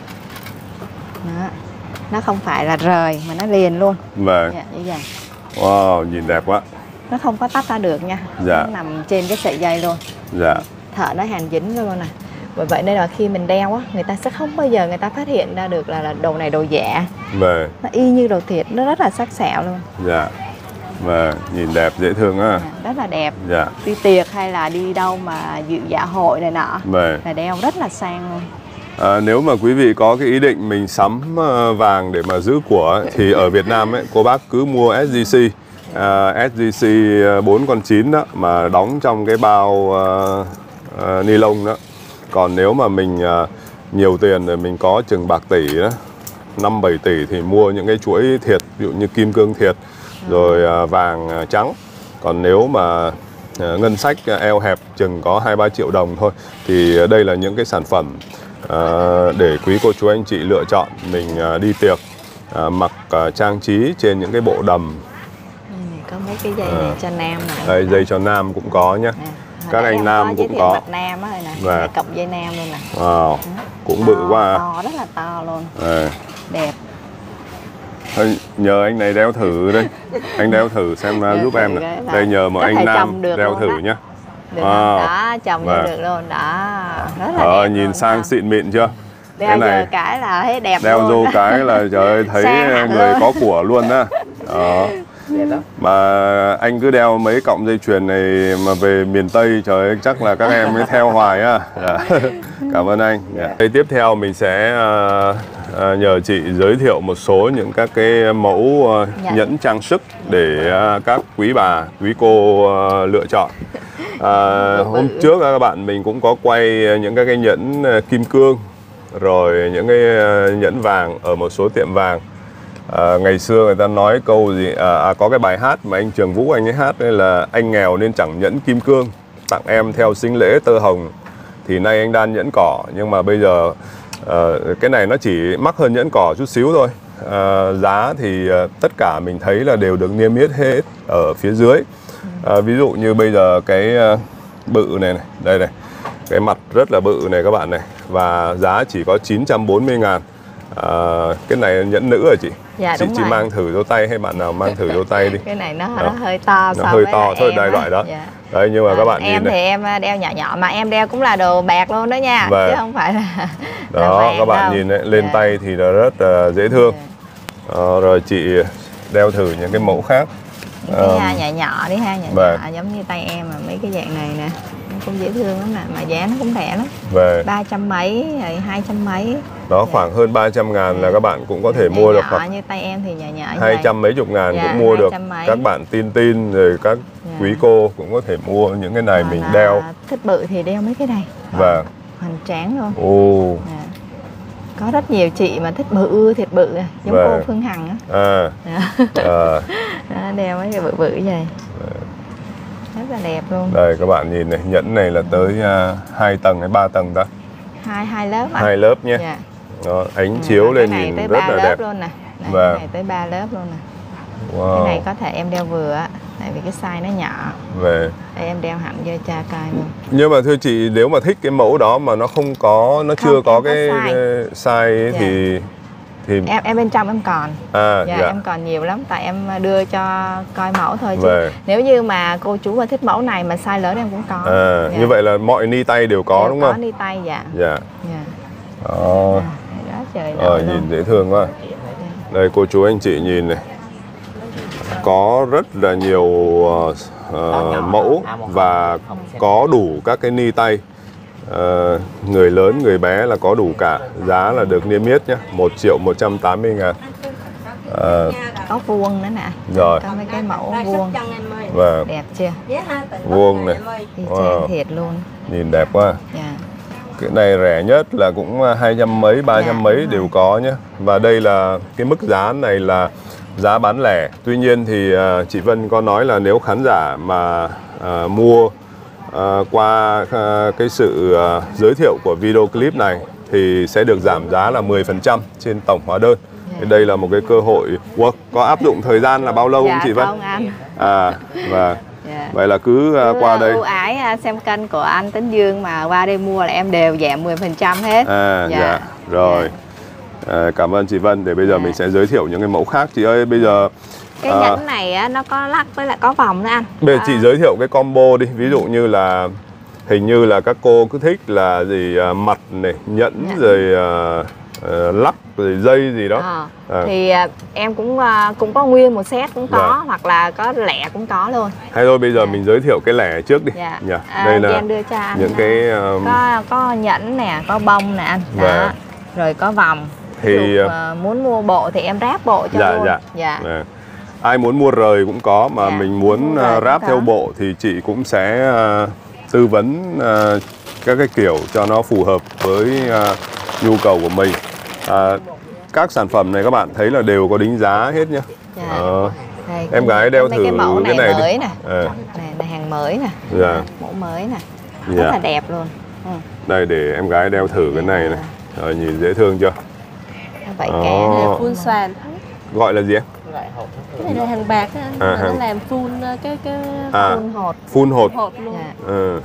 Đó. Nó không phải là rời mà nó liền luôn. Vâng. Dạ, như vậy. Wow, nhìn đẹp quá. Nó không có tách ra được nha. Dạ. Nó nằm trên cái sợi dây luôn. Dạ. Thợ nó hàn dính luôn này. Bởi vậy nên là khi mình đeo á, người ta sẽ không bao giờ người ta phát hiện ra được là, là đồ này đồ giả. Vâng. Nó y như đồ thiệt, nó rất là sắc sảo luôn. Dạ. Vâng, nhìn đẹp dễ thương á. À, rất là đẹp. Dạ. Đi tiệc hay là đi đâu mà dự dạ hội này nọ. Vâng. Là đeo rất là sang luôn. À, nếu mà quý vị có cái ý định mình sắm uh, vàng để mà giữ của thì ở Việt Nam ấy, cô bác cứ mua ét giê xê, uh, ét giê xê bốn con chín đó mà đóng trong cái bao uh, uh, ni lông đó. Còn nếu mà mình uh, nhiều tiền rồi mình có chừng bạc tỷ đó, năm bảy tỷ thì mua những cái chuỗi thiệt, ví dụ như kim cương thiệt, rồi uh, vàng uh, trắng. Còn nếu mà uh, ngân sách uh, eo hẹp chừng có hai ba triệu đồng thôi thì uh, đây là những cái sản phẩm À, để quý cô chú anh chị lựa chọn. Mình à, đi tiệc à, mặc à, trang trí trên những cái bộ đầm. Này, có mấy cái dây à. này cho nam này. Đây, dây cho nam cũng có nhé. À, các anh nam có cũng có. Mặt nam á này, và cọng dây nam luôn nè. Wow, cũng to, bự quá à. To, rất là to luôn. À. Đẹp. Thôi, nhờ anh này đeo thử đây. Anh đeo thử xem đeo giúp em nè. Đây nhờ một anh nam đeo thử nhé. Được à. Đó, chồng vâng. được luôn đó. Rất là ờ, đẹp nhìn luôn, sang đó. Xịn mịn chưa? Đeo cái này cái là thấy đẹp đeo luôn. Đeo vô cái là trời ơi thấy người có của luôn á. Đó. Mà anh cứ đeo mấy cọng dây chuyền này mà về miền Tây trời ơi chắc là các em mới theo hoài á. Dạ. Cảm ơn anh. Dạ. Đây tiếp theo mình sẽ uh, uh, nhờ chị giới thiệu một số những các cái mẫu uh, nhẫn. nhẫn trang sức để uh, các quý bà, quý cô uh, lựa chọn. Uh, hôm trước các bạn mình cũng có quay những các cái nhẫn uh, kim cương, rồi những cái uh, nhẫn vàng ở một số tiệm vàng. À, ngày xưa người ta nói câu gì à, à, có cái bài hát mà anh Trường Vũ anh ấy hát đây là anh nghèo nên chẳng nhẫn kim cương, tặng em theo sính lễ tơ hồng, thì nay anh đan nhẫn cỏ. Nhưng mà bây giờ à, cái này nó chỉ mắc hơn nhẫn cỏ chút xíu thôi. à, Giá thì à, tất cả mình thấy là đều được niêm yết hết ở phía dưới. à, Ví dụ như bây giờ cái à, bự này này, đây này, cái mặt rất là bự này các bạn này, và giá chỉ có chín trăm bốn mươi ngàn. à, Cái này nhẫn nữ hả chị? Dạ, chị đúng chỉ rồi. mang thử vô tay hay bạn nào mang thử vô tay đi. Cái này nó, nó hơi to nó so hơi với to thôi, đại em loại đó. Dạ. Đấy, nhưng mà à, các bạn em nhìn này. thì em đeo nhỏ nhỏ mà em đeo cũng là đồ bạc luôn đó nha. Và... chứ không phải là đó là các bạn đâu. nhìn đấy, lên dạ. tay thì là rất uh, dễ thương. Dạ. à, Rồi chị đeo thử những cái mẫu khác. Những cái um, nhỏ nhỏ đi ha, nhỏ và... nhỏ giống như tay em mà mấy cái dạng này nè, nó cũng dễ thương lắm nè, mà giá nó cũng rẻ lắm. Về ba trăm mấy, rồi hai trăm mấy. Đó, dạ. khoảng hơn ba trăm ngàn là các bạn cũng có thể nhỏ mua được, nhỏ, hoặc như tay em thì nhỏ nhỏ hai trăm mấy chục ngàn dạ, cũng mua được. mấy. Các bạn tin tin rồi các dạ. quý cô cũng có thể mua những cái này. Còn mình đeo thích bự thì đeo mấy cái này. Và hoành tráng luôn. Ồ. dạ. Có rất nhiều chị mà thích bự thiệt bự, giống và... cô Phương Hằng á. À. à. Đó, đeo mấy cái bự bự vậy. Rất là đẹp luôn. Đây các bạn nhìn này, nhẫn này là tới uh, hai tầng hay ba tầng ta? Hai hai lớp à? Hai lớp nhé. Dạ. Đó, ánh à, chiếu lên nhìn tới rất là lớp đẹp luôn nè. Này, và... cái này tới ba lớp luôn nè. Wow. Cái này có thể em đeo vừa á, tại vì cái size nó nhỏ. Về. Đây em đeo hẳn vô cha coi luôn. Nhưng mà thưa chị, nếu mà thích cái mẫu đó mà nó không có, nó không, chưa có cái size, cái size ấy, dạ. thì thì em em bên trong em còn. À, dạ, dạ. em còn nhiều lắm, tại em đưa cho coi mẫu thôi chứ. Về. Nếu như mà cô chú mà thích mẫu này mà size lớn em cũng có. À, dạ. Như vậy là mọi ni tay đều có đều đúng có không? Có ni tay dạ. Dạ. Dạ. Đó. À, đó trời ờ, nhìn dễ thương quá. Đây cô chú anh chị nhìn này. có rất là nhiều uh, uh, mẫu và có đủ các cái ni tay. Uh, người lớn, người bé là có đủ cả. Giá là được niêm yết nhé, một triệu một trăm tám mươi ngàn. Uh, có vuông nữa nè. Rồi. Có mấy cái mẫu vuông. Và đẹp chưa? Vuông này. Wow. Thiệt luôn. Nhìn đẹp quá. Yeah. Cái này rẻ nhất là cũng hai trăm mấy, ba trăm mấy đều có nhé. Và đây là cái mức giá này là giá bán lẻ. Tuy nhiên thì uh, chị Vân có nói là nếu khán giả mà uh, mua uh, qua uh, cái sự uh, giới thiệu của video clip này thì sẽ được giảm giá là mười phần trăm trên tổng hóa đơn. Thì đây là một cái cơ hội. Wow, có áp dụng thời gian là bao lâu dạ, không chị Vân? Không anh. À, và dạ. Vậy là cứ uh, qua đây. Ưu ái xem kênh của anh Tấn Dương mà qua đây mua là em đều giảm mười phần trăm hết. À, dạ, dạ. Rồi. Dạ. À, cảm ơn chị Vân. Để bây giờ dạ. mình sẽ giới thiệu những cái mẫu khác. Chị ơi, bây giờ cái à, nhẫn này á, nó có lắc với lại có vòng nữa anh. Bây giờ à. chị giới thiệu cái combo đi. Ví dụ như là hình như là các cô cứ thích là gì uh, mặt này, nhẫn dạ. rồi uh, uh, lắc rồi dây gì đó. À. À. Thì uh, em cũng uh, cũng có nguyên một set cũng có, dạ. hoặc là có lẻ cũng có luôn. Hay thôi bây giờ dạ. mình giới thiệu cái lẻ trước đi. Dạ. Dạ. À, đây là đưa cho anh những cái um... có có nhẫn nè, có bông nè anh. Đó. Dạ. Rồi có vòng. Thì Dù, uh, muốn mua bộ thì em ráp bộ cho dạ, luôn. Dạ. Dạ. Dạ. Ai muốn mua rời cũng có, mà dạ. mình muốn uh, ráp theo bộ thì chị cũng sẽ uh, tư vấn uh, các cái kiểu cho nó phù hợp với uh, nhu cầu của mình. Uh, các sản phẩm này các bạn thấy là đều có đính giá hết nhá. Dạ. Uh, Đây, em gái đeo thử cái mẫu này, cái này mới đi. nè. À. Này là hàng mới nè. Dạ. Mẫu mới nè. Dạ. Rất là đẹp luôn. Ừ. Đây để em gái đeo thử cái này này. Rồi, nhìn dễ thương chưa? Vậy oh. Kẻ này full xoàn. Gọi là gì em? Cái này là hàng bạc á, à, hàng... nó làm full cái cái à, full hột. Full hột. hột luôn. Dạ. Ừ.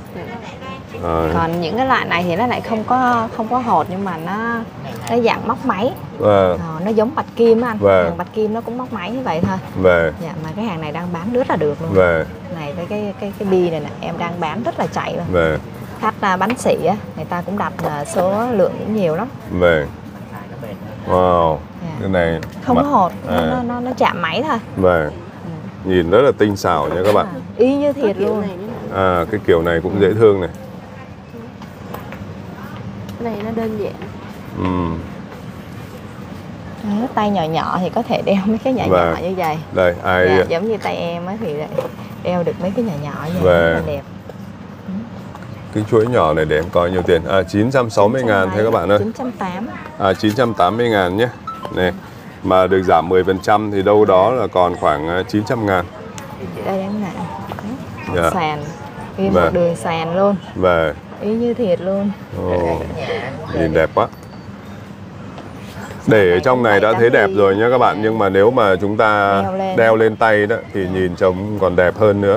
Rồi. Còn những cái loại này thì nó lại không có không có hột, nhưng mà nó nó dạng móc máy. Vâng. Ờ, nó giống bạch kim á anh. Vâng. Hàng bạch kim nó cũng móc máy như vậy thôi. Vâng. Dạ, mà cái hàng này đang bán rất là được luôn. Vâng. Này với cái cái cái bi này nè, em đang bán rất là chạy luôn. Vâng. Khách là bánh xỉ á, người ta cũng đặt là số lượng cũng nhiều lắm. Vâng. Wow. Dạ. Cái này không mặt... có hột, à. nó, nó nó chạm máy thôi. Vâng. Ừ. Nhìn rất là tinh xảo nha các bạn. À, y như thiệt luôn. À, cái kiểu này cũng dễ thương này. Cái này nó đơn giản. Ừ. Đó, tay nhỏ nhỏ thì có thể đeo mấy cái nhỏ vâng. nhỏ như vậy. Đây, ai dạ, giống như tay em á thì đeo được mấy cái nhỏ nhỏ như vậy, rất là đẹp. Cái chuỗi nhỏ này để em coi nhiều tiền. À, chín trăm sáu mươi ngàn thế các bạn ơi. chín trăm tám mươi. À, chín trăm tám mươi ngàn nhé. Này, mà được giảm mười phần trăm thì đâu đó là còn khoảng chín trăm ngàn. Đây em nè. Dạ. Sàn. Ghi một đường sàn luôn. Vâng. Y như thiệt luôn. Ồ, nhìn đẹp quá. Để ở trong này đã thấy đẹp rồi nhé các bạn. Nhưng mà nếu mà chúng ta đeo lên, đeo lên tay đó thì nhìn trông còn đẹp hơn nữa.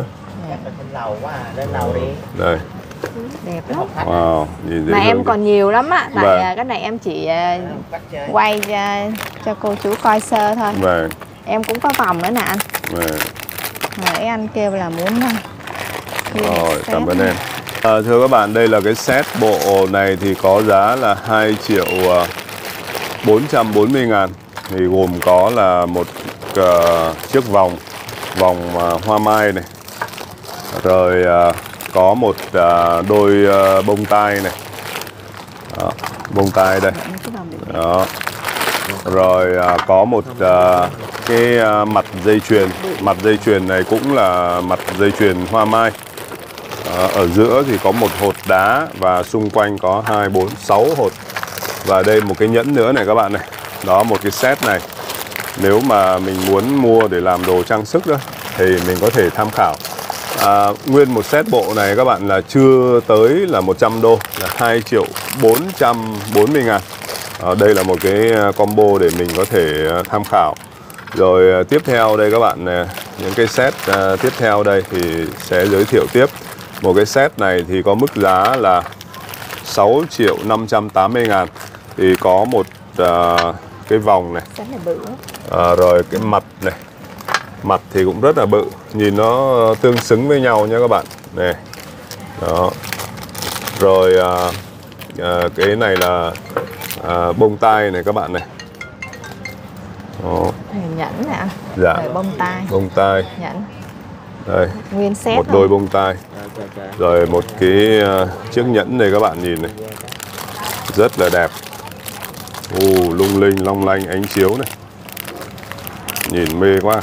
Đây. Đẹp lắm. Wow, nhìn dễ mà thương em còn nhiều lắm á. Tại vâng. cái này em chỉ quay cho cô chú coi sơ thôi. Vâng. Em cũng có vòng nữa nè anh. Vâng. Nãy anh kêu là muốn. Rồi, cảm ơn em. À, thưa các bạn, đây là cái set bộ này thì có giá là hai triệu bốn trăm bốn mươi ngàn. Thì gồm có là một uh, chiếc vòng Vòng uh, hoa mai này. Rồi uh, có một uh, đôi uh, bông tai này. Đó, bông tai đây. Đó. Rồi uh, có một uh, cái uh, mặt dây chuyền. Mặt dây chuyền này cũng là mặt dây chuyền hoa mai. Đó, ở giữa thì có một hột đá và xung quanh có hai, bốn, sáu hột. Và đây một cái nhẫn nữa này các bạn này. Đó, một cái set này. Nếu mà mình muốn mua để làm đồ trang sức đó thì mình có thể tham khảo. À, nguyên một set bộ này các bạn là chưa tới là một trăm đô, là hai triệu bốn trăm bốn mươi ngàn. À, đây là một cái combo để mình có thể tham khảo. Rồi tiếp theo đây các bạn, những cái set uh, tiếp theo đây thì sẽ giới thiệu tiếp. Một cái set này thì có mức giá là sáu triệu năm trăm tám mươi ngàn. Thì có một uh, cái vòng này, à, rồi cái mặt này. Mặt thì cũng rất là bự, nhìn nó tương xứng với nhau nha các bạn. Này. Đó. Rồi uh, uh, cái này là uh, bông tai này các bạn này. Đó. Nhẫn nè anh. Dạ. Rồi bông tai. Bông tai. Nhẫn. Đây. Nguyên set một thôi. đôi bông tai. Rồi một cái uh, chiếc nhẫn này các bạn nhìn này. Rất là đẹp. Ồ, lung linh, long lanh, ánh chiếu này. Nhìn mê quá.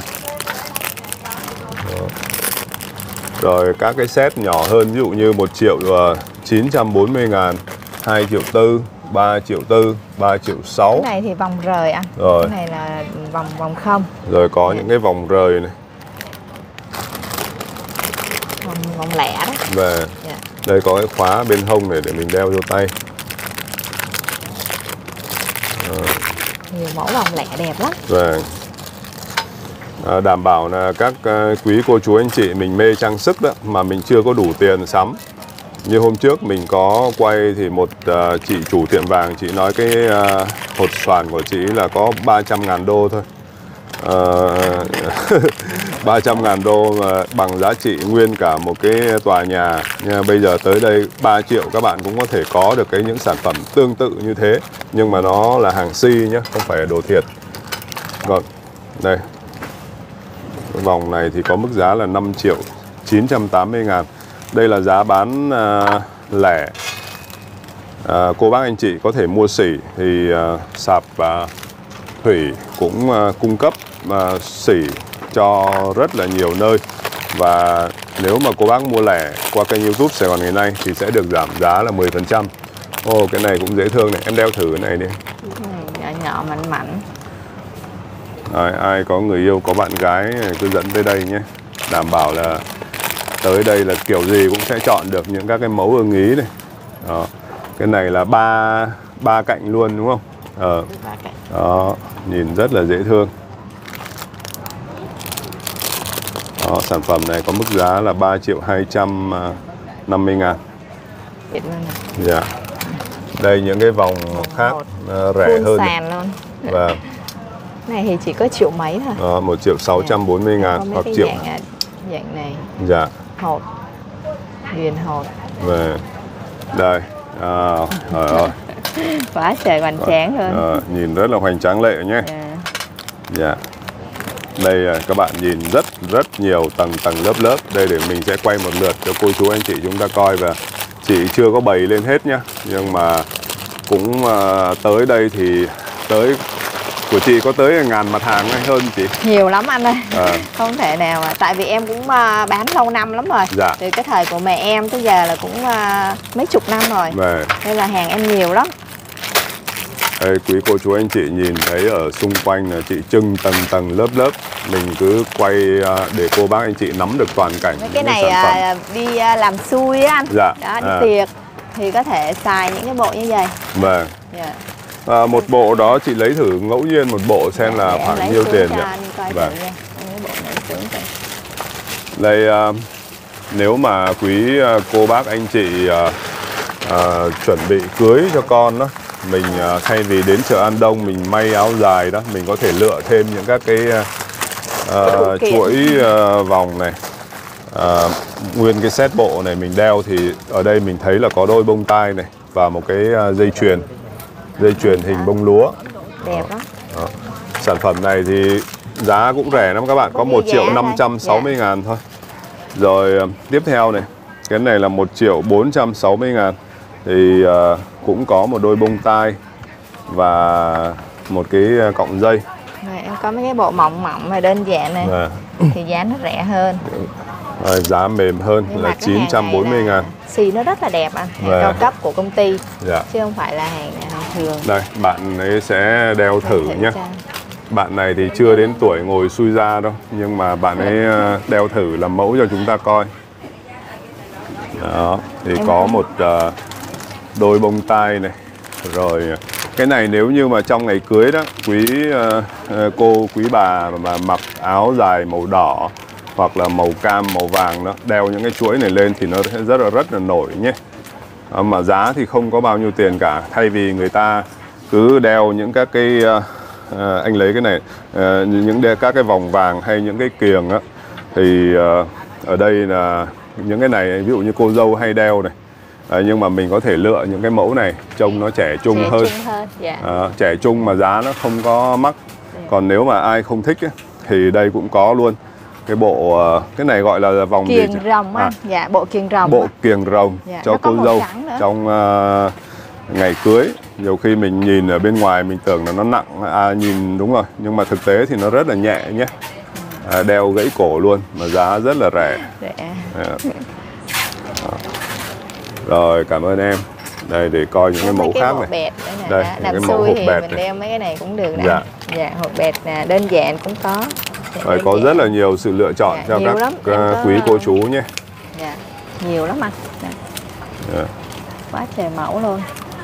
Đó. Rồi các cái set nhỏ hơn, ví dụ như một triệu chín trăm bốn mươi ngàn, hai triệu tư, ba triệu tư, ba triệu sáu. Cái này thì vòng rời anh. Rồi. Cái này là vòng vòng không. Rồi có những cái vòng rời này. Vòng, vòng lẻ đó. Và Dạ. đây có cái khóa bên hông này để mình đeo vô tay. Nhiều mẫu vòng lẻ đẹp lắm. Và à, đảm bảo là các uh, quý cô chú anh chị mình mê trang sức đó mà mình chưa có đủ tiền sắm. Như hôm trước mình có quay thì một uh, chị chủ tiệm vàng, chị nói cái uh, hột xoàn của chị là có ba trăm ngàn đô thôi. Uh, ba trăm ngàn đô mà bằng giá trị nguyên cả một cái tòa nhà. Nhưng bây giờ tới đây ba triệu các bạn cũng có thể có được cái những sản phẩm tương tự như thế. Nhưng mà nó là hàng xi nhé, không phải là đồ thiệt. Vâng, đây. Cái vòng này thì có mức giá là năm triệu chín trăm tám mươi ngàn. Đây là giá bán uh, lẻ. uh, Cô bác anh chị có thể mua xỉ thì uh, Sạp và Thủy cũng uh, cung cấp uh, xỉ cho rất là nhiều nơi. Và nếu mà cô bác mua lẻ qua kênh YouTube Sài Gòn Ngày Nay thì sẽ được giảm giá là mười phần trăm. Ồ, oh, cái này cũng dễ thương này, em đeo thử cái này đi. Nhỏ nhỏ mảnh mảnh. Đấy, ai có người yêu, có bạn gái cứ dẫn tới đây nhé. Đảm bảo là tới đây là kiểu gì cũng sẽ chọn được những các cái mẫu ưng ý này. Đó. Cái này là ba ba cạnh luôn đúng không? Ờ. Đó, nhìn rất là dễ thương. Đó, sản phẩm này có mức giá là ba triệu hai trăm năm mươi ngàn. Dạ. Đây những cái vòng khác uh, rẻ Full hơn. sàn luôn. Và này thì chỉ có triệu mấy thôi. Đó, một triệu sáu trăm bốn mươi ngàn hoặc triệu. Dạng, dạng này. Dạ. Hột. Viền hột. Và đây. À, trời ơi. Quá trời hoành tráng luôn. À, nhìn rất là hoành tráng lệ nhé. Dạ. Dạ. Đây các bạn nhìn rất rất nhiều tầng tầng lớp lớp. Đây để mình sẽ quay một lượt cho cô chú anh chị chúng ta coi. Và chị chưa có bày lên hết nhá. Nhưng mà cũng uh, tới đây thì tới của chị có tới ngàn mặt hàng hay hơn chị? Nhiều lắm anh ơi. À. Không thể nào mà. Tại vì em cũng uh, bán lâu năm lắm rồi. Dạ. Từ cái thời của mẹ em tới giờ là cũng uh, mấy chục năm rồi. Về. Nên là hàng em nhiều lắm. Đây, quý cô chú anh chị nhìn thấy ở xung quanh là chị trưng tầng tầng lớp lớp. Mình cứ quay để cô bác anh chị nắm được toàn cảnh. Mấy cái này à, đi làm xui á anh. Dạ. Đó, đi à. tiệc thì có thể xài những cái bộ như vậy. Vâng. Dạ. À, một bộ đó chị lấy thử ngẫu nhiên một bộ xem là khoảng bao nhiêu tiền nhỉ? Vâng. Đây à, nếu mà quý cô bác anh chị à, à, chuẩn bị cưới cho con đó, mình à, thay vì đến chợ An Đông mình may áo dài đó, mình có thể lựa thêm những các cái à, chuỗi à, vòng này. À, nguyên cái set bộ này mình đeo thì ở đây mình thấy là có đôi bông tai này và một cái dây chuyền dây chuyền hình bông lúa. Đẹp đó. Đó. Sản phẩm này thì giá cũng rẻ lắm các bạn, có một triệu năm trăm sáu mươi ngàn thôi. Rồi tiếp theo này, cái này là một triệu bốn trăm sáu mươi ngàn. Thì uh, cũng có một đôi bông tai và một cái cọng dây. Rồi, em có mấy cái bộ mỏng mỏng và đơn giản này. À. Thì giá nó rẻ hơn. Rồi, giá mềm hơn. Nhưng là chín trăm bốn mươi ngàn. Xì nó rất là đẹp anh, hàng à. cao cấp của công ty. Dạ. Chứ không phải là hàng, hàng thường. Đây, bạn ấy sẽ đeo thử nhé. Bạn này thì chưa đến tuổi ngồi xui ra đâu, nhưng mà bạn ấy đeo thử làm mẫu cho chúng ta coi. Đó, thì em có một uh, đôi bông tai này. Rồi cái này nếu như mà trong ngày cưới đó, quý uh, cô, quý bà mà mặc áo dài màu đỏ hoặc là màu cam, màu vàng đó, đeo những cái chuỗi này lên thì nó rất là rất là nổi nhé. À, mà giá thì không có bao nhiêu tiền cả. Thay vì người ta cứ đeo những các cái uh, uh, anh lấy cái này uh, những đeo các cái vòng vàng hay những cái kiềng á, thì uh, ở đây là những cái này ví dụ như cô dâu hay đeo này. À, nhưng mà mình có thể lựa những cái mẫu này trông nó trẻ trung trẻ hơn, trung hơn. Yeah. À, trẻ trung mà giá nó không có mắc. Yeah. Còn nếu mà ai không thích ấy, thì đây cũng có luôn cái bộ, cái này gọi là vòng kiềng gì rồng á. À, dạ bộ kiềng rồng. Bộ kiềng rồng dạ, cho cô dâu trong uh, ngày cưới. Nhiều khi mình nhìn ở bên ngoài mình tưởng là nó nặng, à, nhìn đúng rồi, nhưng mà thực tế thì nó rất là nhẹ nhé. À, đeo gãy cổ luôn mà giá rất là rẻ. Rẻ. À. Rồi, cảm ơn em. Đây để coi những cái mẫu cái khác này. Bẹt này. Đây, làm cái xui mẫu hộp thì bẹt mình này. đeo mấy cái này cũng được đấy. Dạ. Dạ, hộp bẹt nè, đơn giản cũng có. Rồi, có rất là nhiều sự lựa chọn dạ, cho các lắm. có... quý cô chú nhé. Dạ, nhiều lắm anh. Dạ. Dạ. Quá trời mẫu luôn.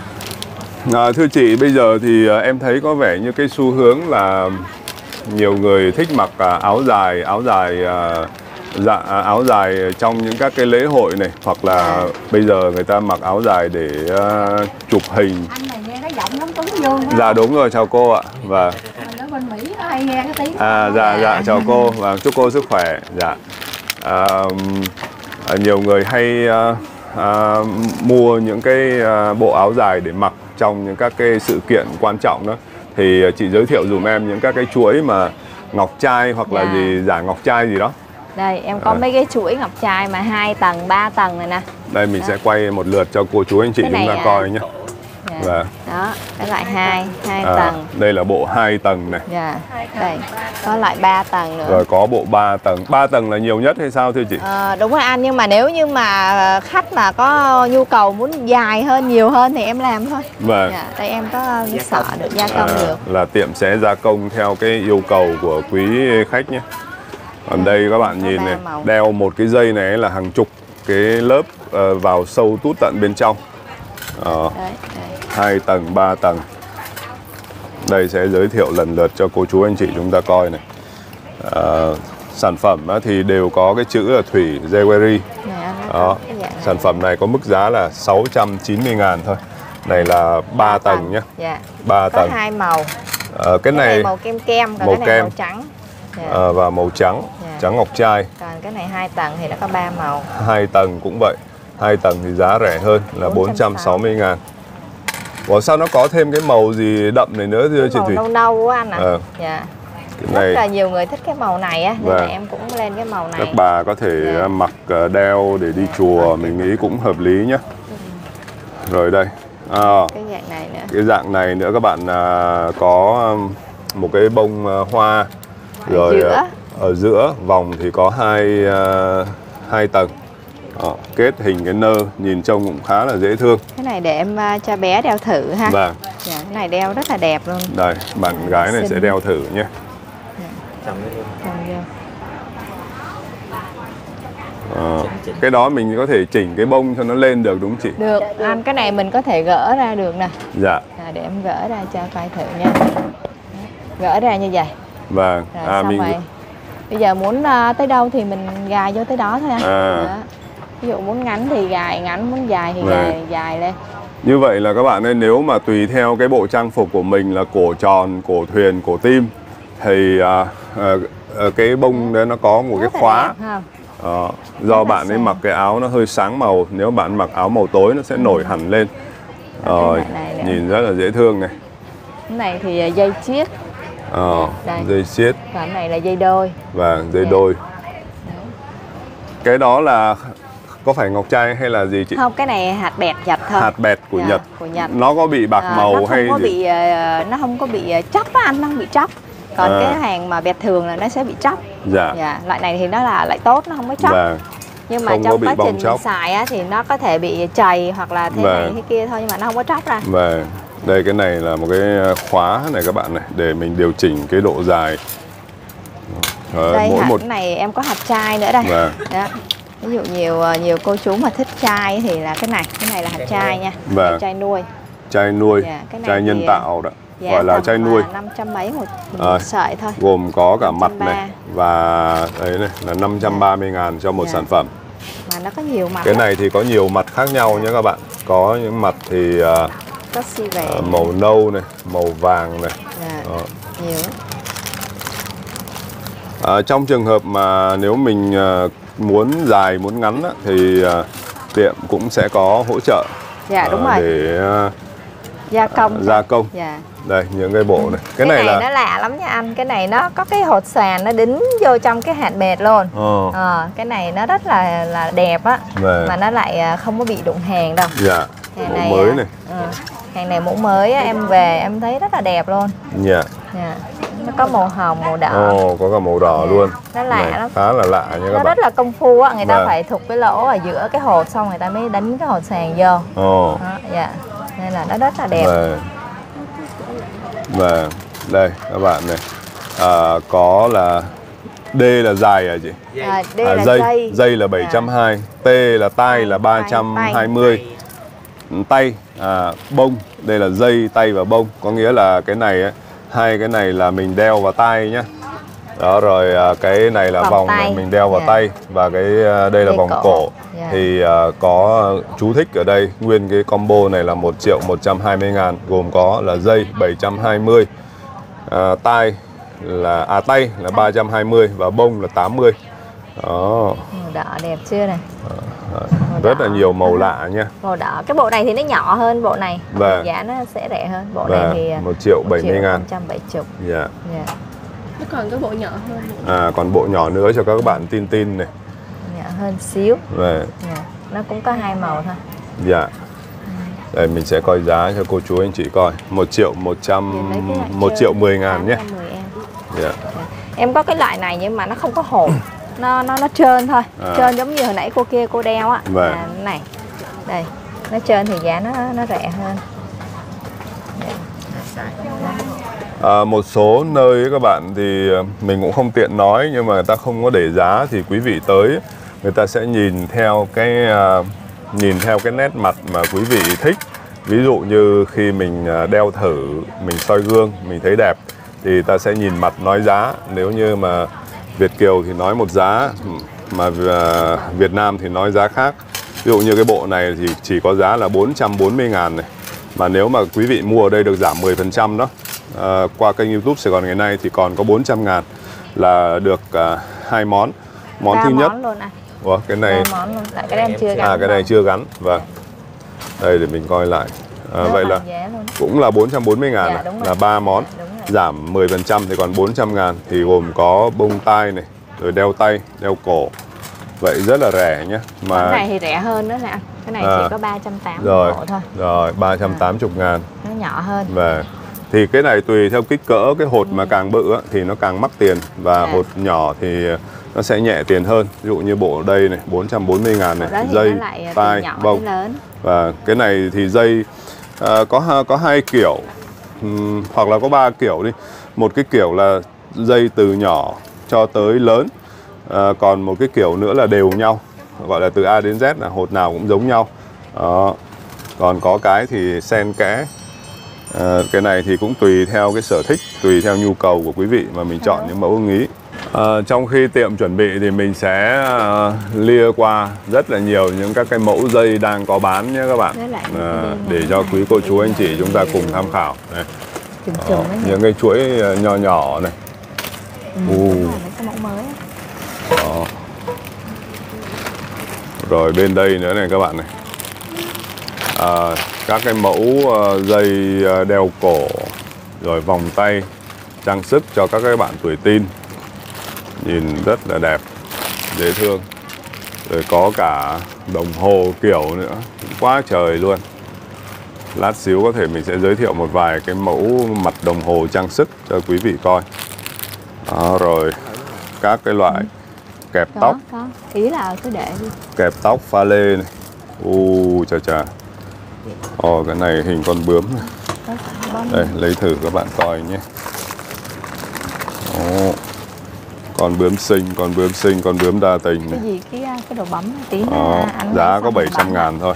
À, thưa chị, bây giờ thì à, em thấy có vẻ như cái xu hướng là nhiều người thích mặc à, áo dài, áo dài à, dạ, áo dài trong những các cái lễ hội này, hoặc là à. bây giờ người ta mặc áo dài để à, chụp hình. Anh này nghe cái giọng lắm Tuấn Dương. Dạ đúng rồi, chào cô ạ. Và mình ở bên Mỹ nó hay nghe cái tiếng. À, dạ dạ chào cô và chúc cô sức khỏe. Dạ. À, à, nhiều người hay à, à, mua những cái à, bộ áo dài để mặc trong những các cái sự kiện quan trọng đó. Thì chị giới thiệu dùm em những các cái chuỗi mà ngọc trai hoặc là dạ. gì giả ngọc trai gì đó. Đây em có à. mấy cái chuỗi ngọc trai mà hai tầng, ba tầng này nè. Đây mình đó. sẽ quay một lượt cho cô chú anh chị chúng ta à. coi nhé. Dạ. Và đó, cái loại hai, hai à, tầng. Đây là bộ hai tầng này. Dạ. Đây, có loại ba tầng nữa. Rồi có bộ ba tầng. ba tầng là nhiều nhất hay sao thưa chị? À, đúng rồi anh, nhưng mà nếu như mà khách mà có nhu cầu muốn dài hơn, nhiều hơn thì em làm thôi. Vâng. Dạ, đây em có sợ được gia công à, được. Là tiệm sẽ gia công theo cái yêu cầu của quý khách nhé. Còn đây các bạn nhìn này, màu. Đeo một cái dây này là hàng chục cái lớp uh, vào sâu tút tận bên trong. Uh, đấy, đây. Hai tầng, ba tầng. Đây sẽ giới thiệu lần lượt cho cô chú anh chị chúng ta coi này. Uh, sản phẩm thì đều có cái chữ là Thủy Jewelry. Đó. Sản phẩm này có mức giá là sáu trăm chín mươi ngàn thôi. Này là ba tầng, tầng nhé. Dạ. ba có tầng. hai màu. Uh, cái, cái này, này màu kem kem, còn màu cái này kem. màu trắng. Dạ. À, và màu trắng, dạ. trắng ngọc trai. Còn cái này hai tầng thì nó có ba màu. Hai tầng cũng vậy. Hai tầng thì giá rẻ hơn là bốn trăm sáu mươi ngàn. Ủa sao nó có thêm cái màu gì đậm này nữa thưa chị Thủy? Màu nâu nâu quá anh ạ. À. À. Dạ. Cái này rất là nhiều người thích cái màu này á, nên là em cũng lên cái màu này. Các bà có thể dạ. mặc đeo để đi chùa, mình nghĩ cũng hợp lý nhé. Ừ. Rồi đây. À, cái dạng này nữa. Cái dạng này nữa các bạn à, có một cái bông hoa. Rồi ở giữa, ở giữa vòng thì có hai uh, hai tầng. Đó, kết hình cái nơ, nhìn trông cũng khá là dễ thương. Cái này để em uh, cho bé đeo thử ha. Vâng. Dạ, cái này đeo rất là đẹp luôn. Đây, bạn à, gái này xinh. Sẽ đeo thử nhé. Dạ. À, cái đó mình có thể chỉnh cái bông cho nó lên được đúng không chị? Được, anh cái này mình có thể gỡ ra được nè. Dạ. À, để em gỡ ra cho coi thử nha. Gỡ ra như vậy. Vâng. Rồi, à, mình... rồi. Bây giờ muốn uh, tới đâu thì mình gài vô tới đó thôi anh. À. Đó. Ví dụ muốn ngắn thì gài ngắn, muốn dài thì Vâng. gài dài lên. Như vậy là các bạn ơi, nếu mà tùy theo cái bộ trang phục của mình là cổ tròn, cổ thuyền, cổ tim thì à, à, cái bông đấy nó có một rất cái khóa. À, do bạn ấy mặc cái áo nó hơi sáng màu, nếu bạn mặc áo màu tối nó sẽ ừ. nổi hẳn lên. Rồi, nhìn rất là dễ thương này. Cái này thì dây chiết. Ờ, dây chiết. Và cái này là dây đôi. Và dây yeah. đôi. Cái đó là có phải ngọc trai hay là gì chị? Không, cái này hạt bẹt Nhật thôi. Hạt bẹt của, yeah, Nhật. của Nhật. Nó có bị bạc à, màu nó hay không có gì? Bị, uh, nó không có bị chóc á anh, nó không bị chóc. Còn à. cái hàng mà bẹt thường là nó sẽ bị chóc. Dạ. Dạ. Loại này thì nó là loại tốt, nó không có chóc. Dạ. Nhưng mà không trong quá trình chóc. xài á, thì nó có thể bị chày hoặc là thế này thế kia thôi, nhưng mà nó không có chóc ra. Vâng. Đây cái này là một cái khóa này các bạn này, để mình điều chỉnh cái độ dài. Rồi, đây mỗi hạt một... này em có hạt chai nữa đây. Vâng. Đó. Ví dụ nhiều nhiều cô chú mà thích chai thì là cái này, cái này là hạt chai nha. Vâng. Chai nuôi. Chai nuôi, dạ, cái này chai nhân tạo đó. Dạ, gọi là chai nuôi. năm trăm mấy một, một à, sợi thôi. Gồm có cả mặt này và đấy này là năm trăm ba mươi ngàn cho một dạ. sản phẩm. Mà nó có nhiều mặt. Cái này thì có nhiều mặt khác nhau nhé các bạn. Có những mặt thì uh, có xi về. Uh, màu nâu này, màu vàng này. Dạ. Đó. Nhiều lắm. À, trong trường hợp mà nếu mình uh, muốn dài, muốn ngắn á, thì uh, tiệm cũng sẽ có hỗ trợ. Dạ đúng uh, rồi. Để uh, gia công. Gia công. Dạ. Đây những cái bộ này. Cái, cái này, này là nó lạ lắm nha anh. Cái này nó có cái hột xoàn nó đính vô trong cái hạt bệt luôn. Ờ. Ờ, cái này nó rất là là đẹp á. Vâng. Mà nó lại không có bị đụng hàng đâu. Dạ. Hàng Mẫu này, mới này. Ừ. Hàng này mẫu mới á, em về em thấy rất là đẹp luôn. Dạ. Dạ. Nó có màu hồng, màu đỏ. Ồ, có cả màu đỏ Dạ. luôn. Nó lạ này, lắm. khá là lạ nha các Nó bạn. rất là công phu á, người ta Vâng. phải thục cái lỗ ở giữa cái hột xong người ta mới đánh cái hột xoàn vô. Ồ. Đó, dạ. Nên là nó rất là đẹp. Vâng. Vâng. Đây các bạn này. À, có là D là dài à chị? À, đây À, là dây. dây. Dây là bảy trăm hai mươi. T là tai là ba trăm hai mươi. Tay, à, bông. Đây là dây, tay và bông. Có nghĩa là cái này ấy, hai cái này là mình đeo vào tay nhá. Đó rồi à, cái này là Vòng vòng tay. mình đeo vào Dạ. tay. Và cái à, đây là Dây vòng cổ. cổ. Dạ. Thì à, có chú thích ở đây. Nguyên cái combo này là một triệu một trăm hai mươi ngàn. Gồm có là dây bảy trăm hai mươi, à, tai là à tay là ba trăm hai mươi và bông là tám mươi. Đó. Màu đỏ đẹp chưa này? À, rất là nhiều màu lạ nha. Màu đỏ. Cái bộ này thì nó nhỏ hơn bộ này. Vâng. Giá nó sẽ rẻ hơn. Bộ Và này thì một triệu bảy mươi ngàn. một trăm bảy mươi. Dạ. Dạ. Nó còn cái bộ nhỏ hơn. À, còn bộ nhỏ nữa cho các bạn tin tin này. Nhỏ hơn xíu. Về. Dạ. Nó cũng có hai màu thôi. Dạ. Đây mình sẽ coi giá cho cô chú anh chị coi. Một triệu một trăm, một triệu mười ngàn nhé. Dạ. Em có cái loại này nhưng mà nó không có hột. Nó nó nó trơn thôi. À. Trơn giống như hồi nãy cô kia cô đeo á. Vâng. À, này. Đây. Nó trơn thì giá nó nó rẻ hơn. À, một số nơi các bạn thì mình cũng không tiện nói, nhưng mà người ta không có để giá thì quý vị tới người ta sẽ nhìn theo cái uh, nhìn theo cái nét mặt mà quý vị thích. Ví dụ như khi mình đeo thử, mình soi gương, mình thấy đẹp thì ta sẽ nhìn mặt nói giá. Nếu như mà Việt kiều thì nói một giá, mà uh, Việt Nam thì nói giá khác. Ví dụ như cái bộ này thì chỉ có giá là bốn trăm bốn mươi ngàn này. Mà nếu mà quý vị mua ở đây được giảm mười phần trăm đó, à, qua kênh YouTube Sài Gòn Ngày Nay thì còn có bốn trăm ngàn là được à, hai món. Món ba thứ nhất. Món luôn à. Ủa, cái này ba món luôn. Lại cái em chưa gắn. À, cái này chưa gắn. Vâng. Đây để mình coi lại. À, vậy là cũng là bốn trăm bốn mươi ngàn, dạ, là ba món. Dạ, giảm mười phần trăm thì còn bốn trăm ngàn. Thì gồm có bông tai này, rồi đeo tay, đeo cổ. Vậy rất là rẻ nhé. Mà cái này thì rẻ hơn nữa nè. Cái này à, chỉ có ba trăm tám mươi rồi, bộ thôi. Rồi, ba trăm tám mươi ngàn. Nó nhỏ hơn. Và thì cái này tùy theo kích cỡ, cái hột ừ. mà càng bự á, thì nó càng mắc tiền. Và à. hột nhỏ thì nó sẽ nhẹ tiền hơn. Ví dụ như bộ đây này, bốn trăm bốn mươi ngàn này, dây, tai, bông. Và cái này thì dây à, có có hai kiểu, um, hoặc là có ba kiểu đi. Một cái kiểu là dây từ nhỏ cho tới lớn. À, còn một cái kiểu nữa là đều nhau, gọi là từ A đến Z, là hột nào cũng giống nhau. Đó. Còn có cái thì xen kẽ. À, cái này thì cũng tùy theo cái sở thích, tùy theo nhu cầu của quý vị mà mình chọn những mẫu ưng ý. À, trong khi tiệm chuẩn bị thì mình sẽ uh, lia qua rất là nhiều những các cái mẫu dây đang có bán nhé các bạn, à, để cho quý cô chú anh chị chúng ta cùng tham khảo. Này. Đó, những cái chuỗi nhỏ nhỏ này. Ừ, uh. cái mẫu mới. Đó. Rồi bên đây nữa này các bạn này, à, các cái mẫu uh, dây uh, đeo cổ, rồi vòng tay, trang sức cho các cái bạn tuổi teen, nhìn rất là đẹp, dễ thương. Rồi có cả đồng hồ kiểu nữa, quá trời luôn. Lát xíu có thể mình sẽ giới thiệu một vài cái mẫu mặt đồng hồ trang sức cho quý vị coi. Đó, rồi các cái loại kẹp có, tóc, có. Ý là cứ để đi. Kẹp tóc pha lê này. U chà chà. Ồ, cái này hình con bướm này. Đây, lấy thử các bạn coi nhé. Ồ, con bướm xinh, con bướm xinh, con bướm đa tình này. Cái gì, cái, cái đồ bấm tí Đó, giá có bảy trăm ngàn thôi.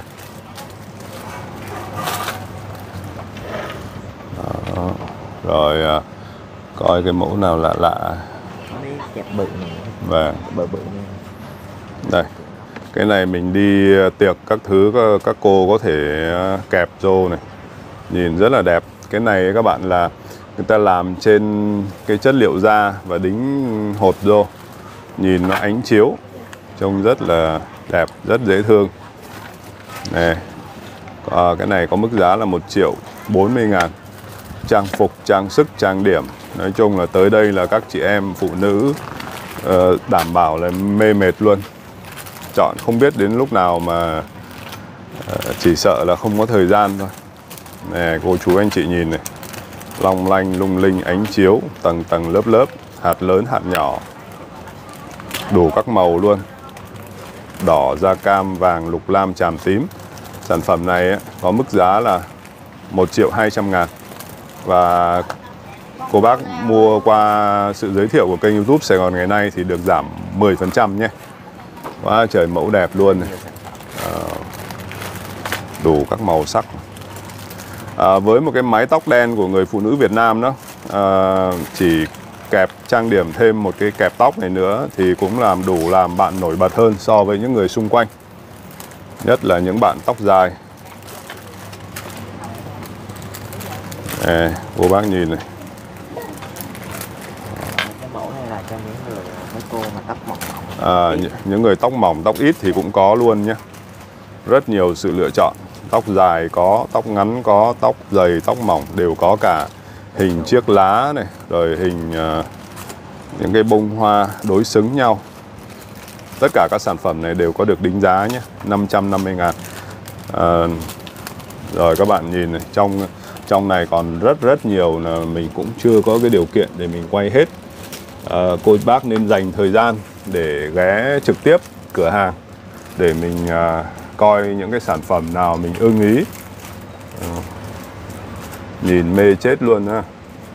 Đó. Rồi, coi cái mẫu nào lạ lạ. Kẹp bự này. Và bự bự này. đây, cái này mình đi tiệc các thứ các cô có thể kẹp vô này, nhìn rất là đẹp. Cái này các bạn là người ta làm trên cái chất liệu da và đính hột vô, nhìn nó ánh chiếu, trông rất là đẹp, rất dễ thương. Này, à, cái này có mức giá là một triệu bốn mươi ngàn. Trang phục, trang sức, trang điểm. Nói chung là tới đây là các chị em phụ nữ uh, đảm bảo là mê mệt luôn. Chọn không biết đến lúc nào mà uh, chỉ sợ là không có thời gian thôi. Nè cô chú anh chị nhìn này. Long lanh, lung linh, ánh chiếu, tầng tầng lớp lớp, hạt lớn, hạt nhỏ. Đủ các màu luôn. Đỏ, da cam, vàng, lục lam, chàm tím. Sản phẩm này ấy, có mức giá là một triệu hai trăm ngàn. Và cô bác mua qua sự giới thiệu của kênh YouTube Sài Gòn Ngày Nay thì được giảm mười phần trăm nhé. Quá trời mẫu đẹp luôn này. À, đủ các màu sắc. À, với một cái mái tóc đen của người phụ nữ Việt Nam đó, à, chỉ kẹp trang điểm thêm một cái kẹp tóc này nữa thì cũng làm đủ làm bạn nổi bật hơn so với những người xung quanh. Nhất là những bạn tóc dài. Nè, cô bác nhìn này. Cái mẫu này là cho những người, mấy cô mà tóc mỏng mỏng. À, những người tóc mỏng, tóc ít thì cũng có luôn nhé. Rất nhiều sự lựa chọn. Tóc dài có, tóc ngắn có, tóc dày, tóc mỏng đều có cả. Hình chiếc lá này, rồi hình uh, những cái bông hoa đối xứng nhau. Tất cả các sản phẩm này đều có được đính giá nhé, năm trăm năm mươi ngàn. À, rồi các bạn nhìn này, trong trong này còn rất rất nhiều là mình cũng chưa có cái điều kiện để mình quay hết. À, cô bác nên dành thời gian để ghé trực tiếp cửa hàng để mình uh, coi những cái sản phẩm nào mình ưng ý. À, nhìn mê chết luôn ha.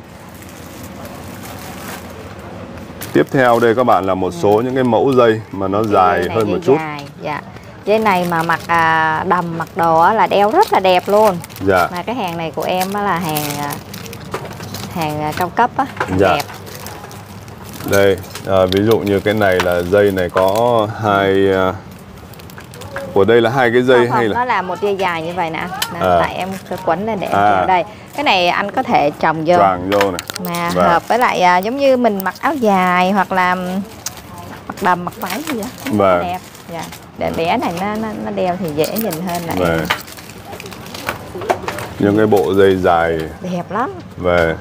Tiếp theo đây các bạn là một số những cái mẫu dây mà nó dài hơn dây một chút. Dài, dạ. Dây này mà mặc à, đầm mặc đồ á, là đeo rất là đẹp luôn. Dạ. Mà cái hàng này của em á, là hàng hàng cao cấp á, Dạ. đẹp. Đây, à, ví dụ như cái này là dây này có hai à, của đây là hai cái dây không, hay không, là nó là một dây dài như vậy nè. Nè, À. tại em quấn lên để em À. treo đây. Cái này anh có thể trồng vô. choàng vô này. Mà Vâng. hợp với lại à, giống như mình mặc áo dài hoặc là mặc đầm mặc váy gì đó. Nó Vâng. đẹp. Dạ. Để bé này nó, nó nó đeo thì dễ nhìn hơn là Về em. những cái bộ dây dài Đẹp lắm, về.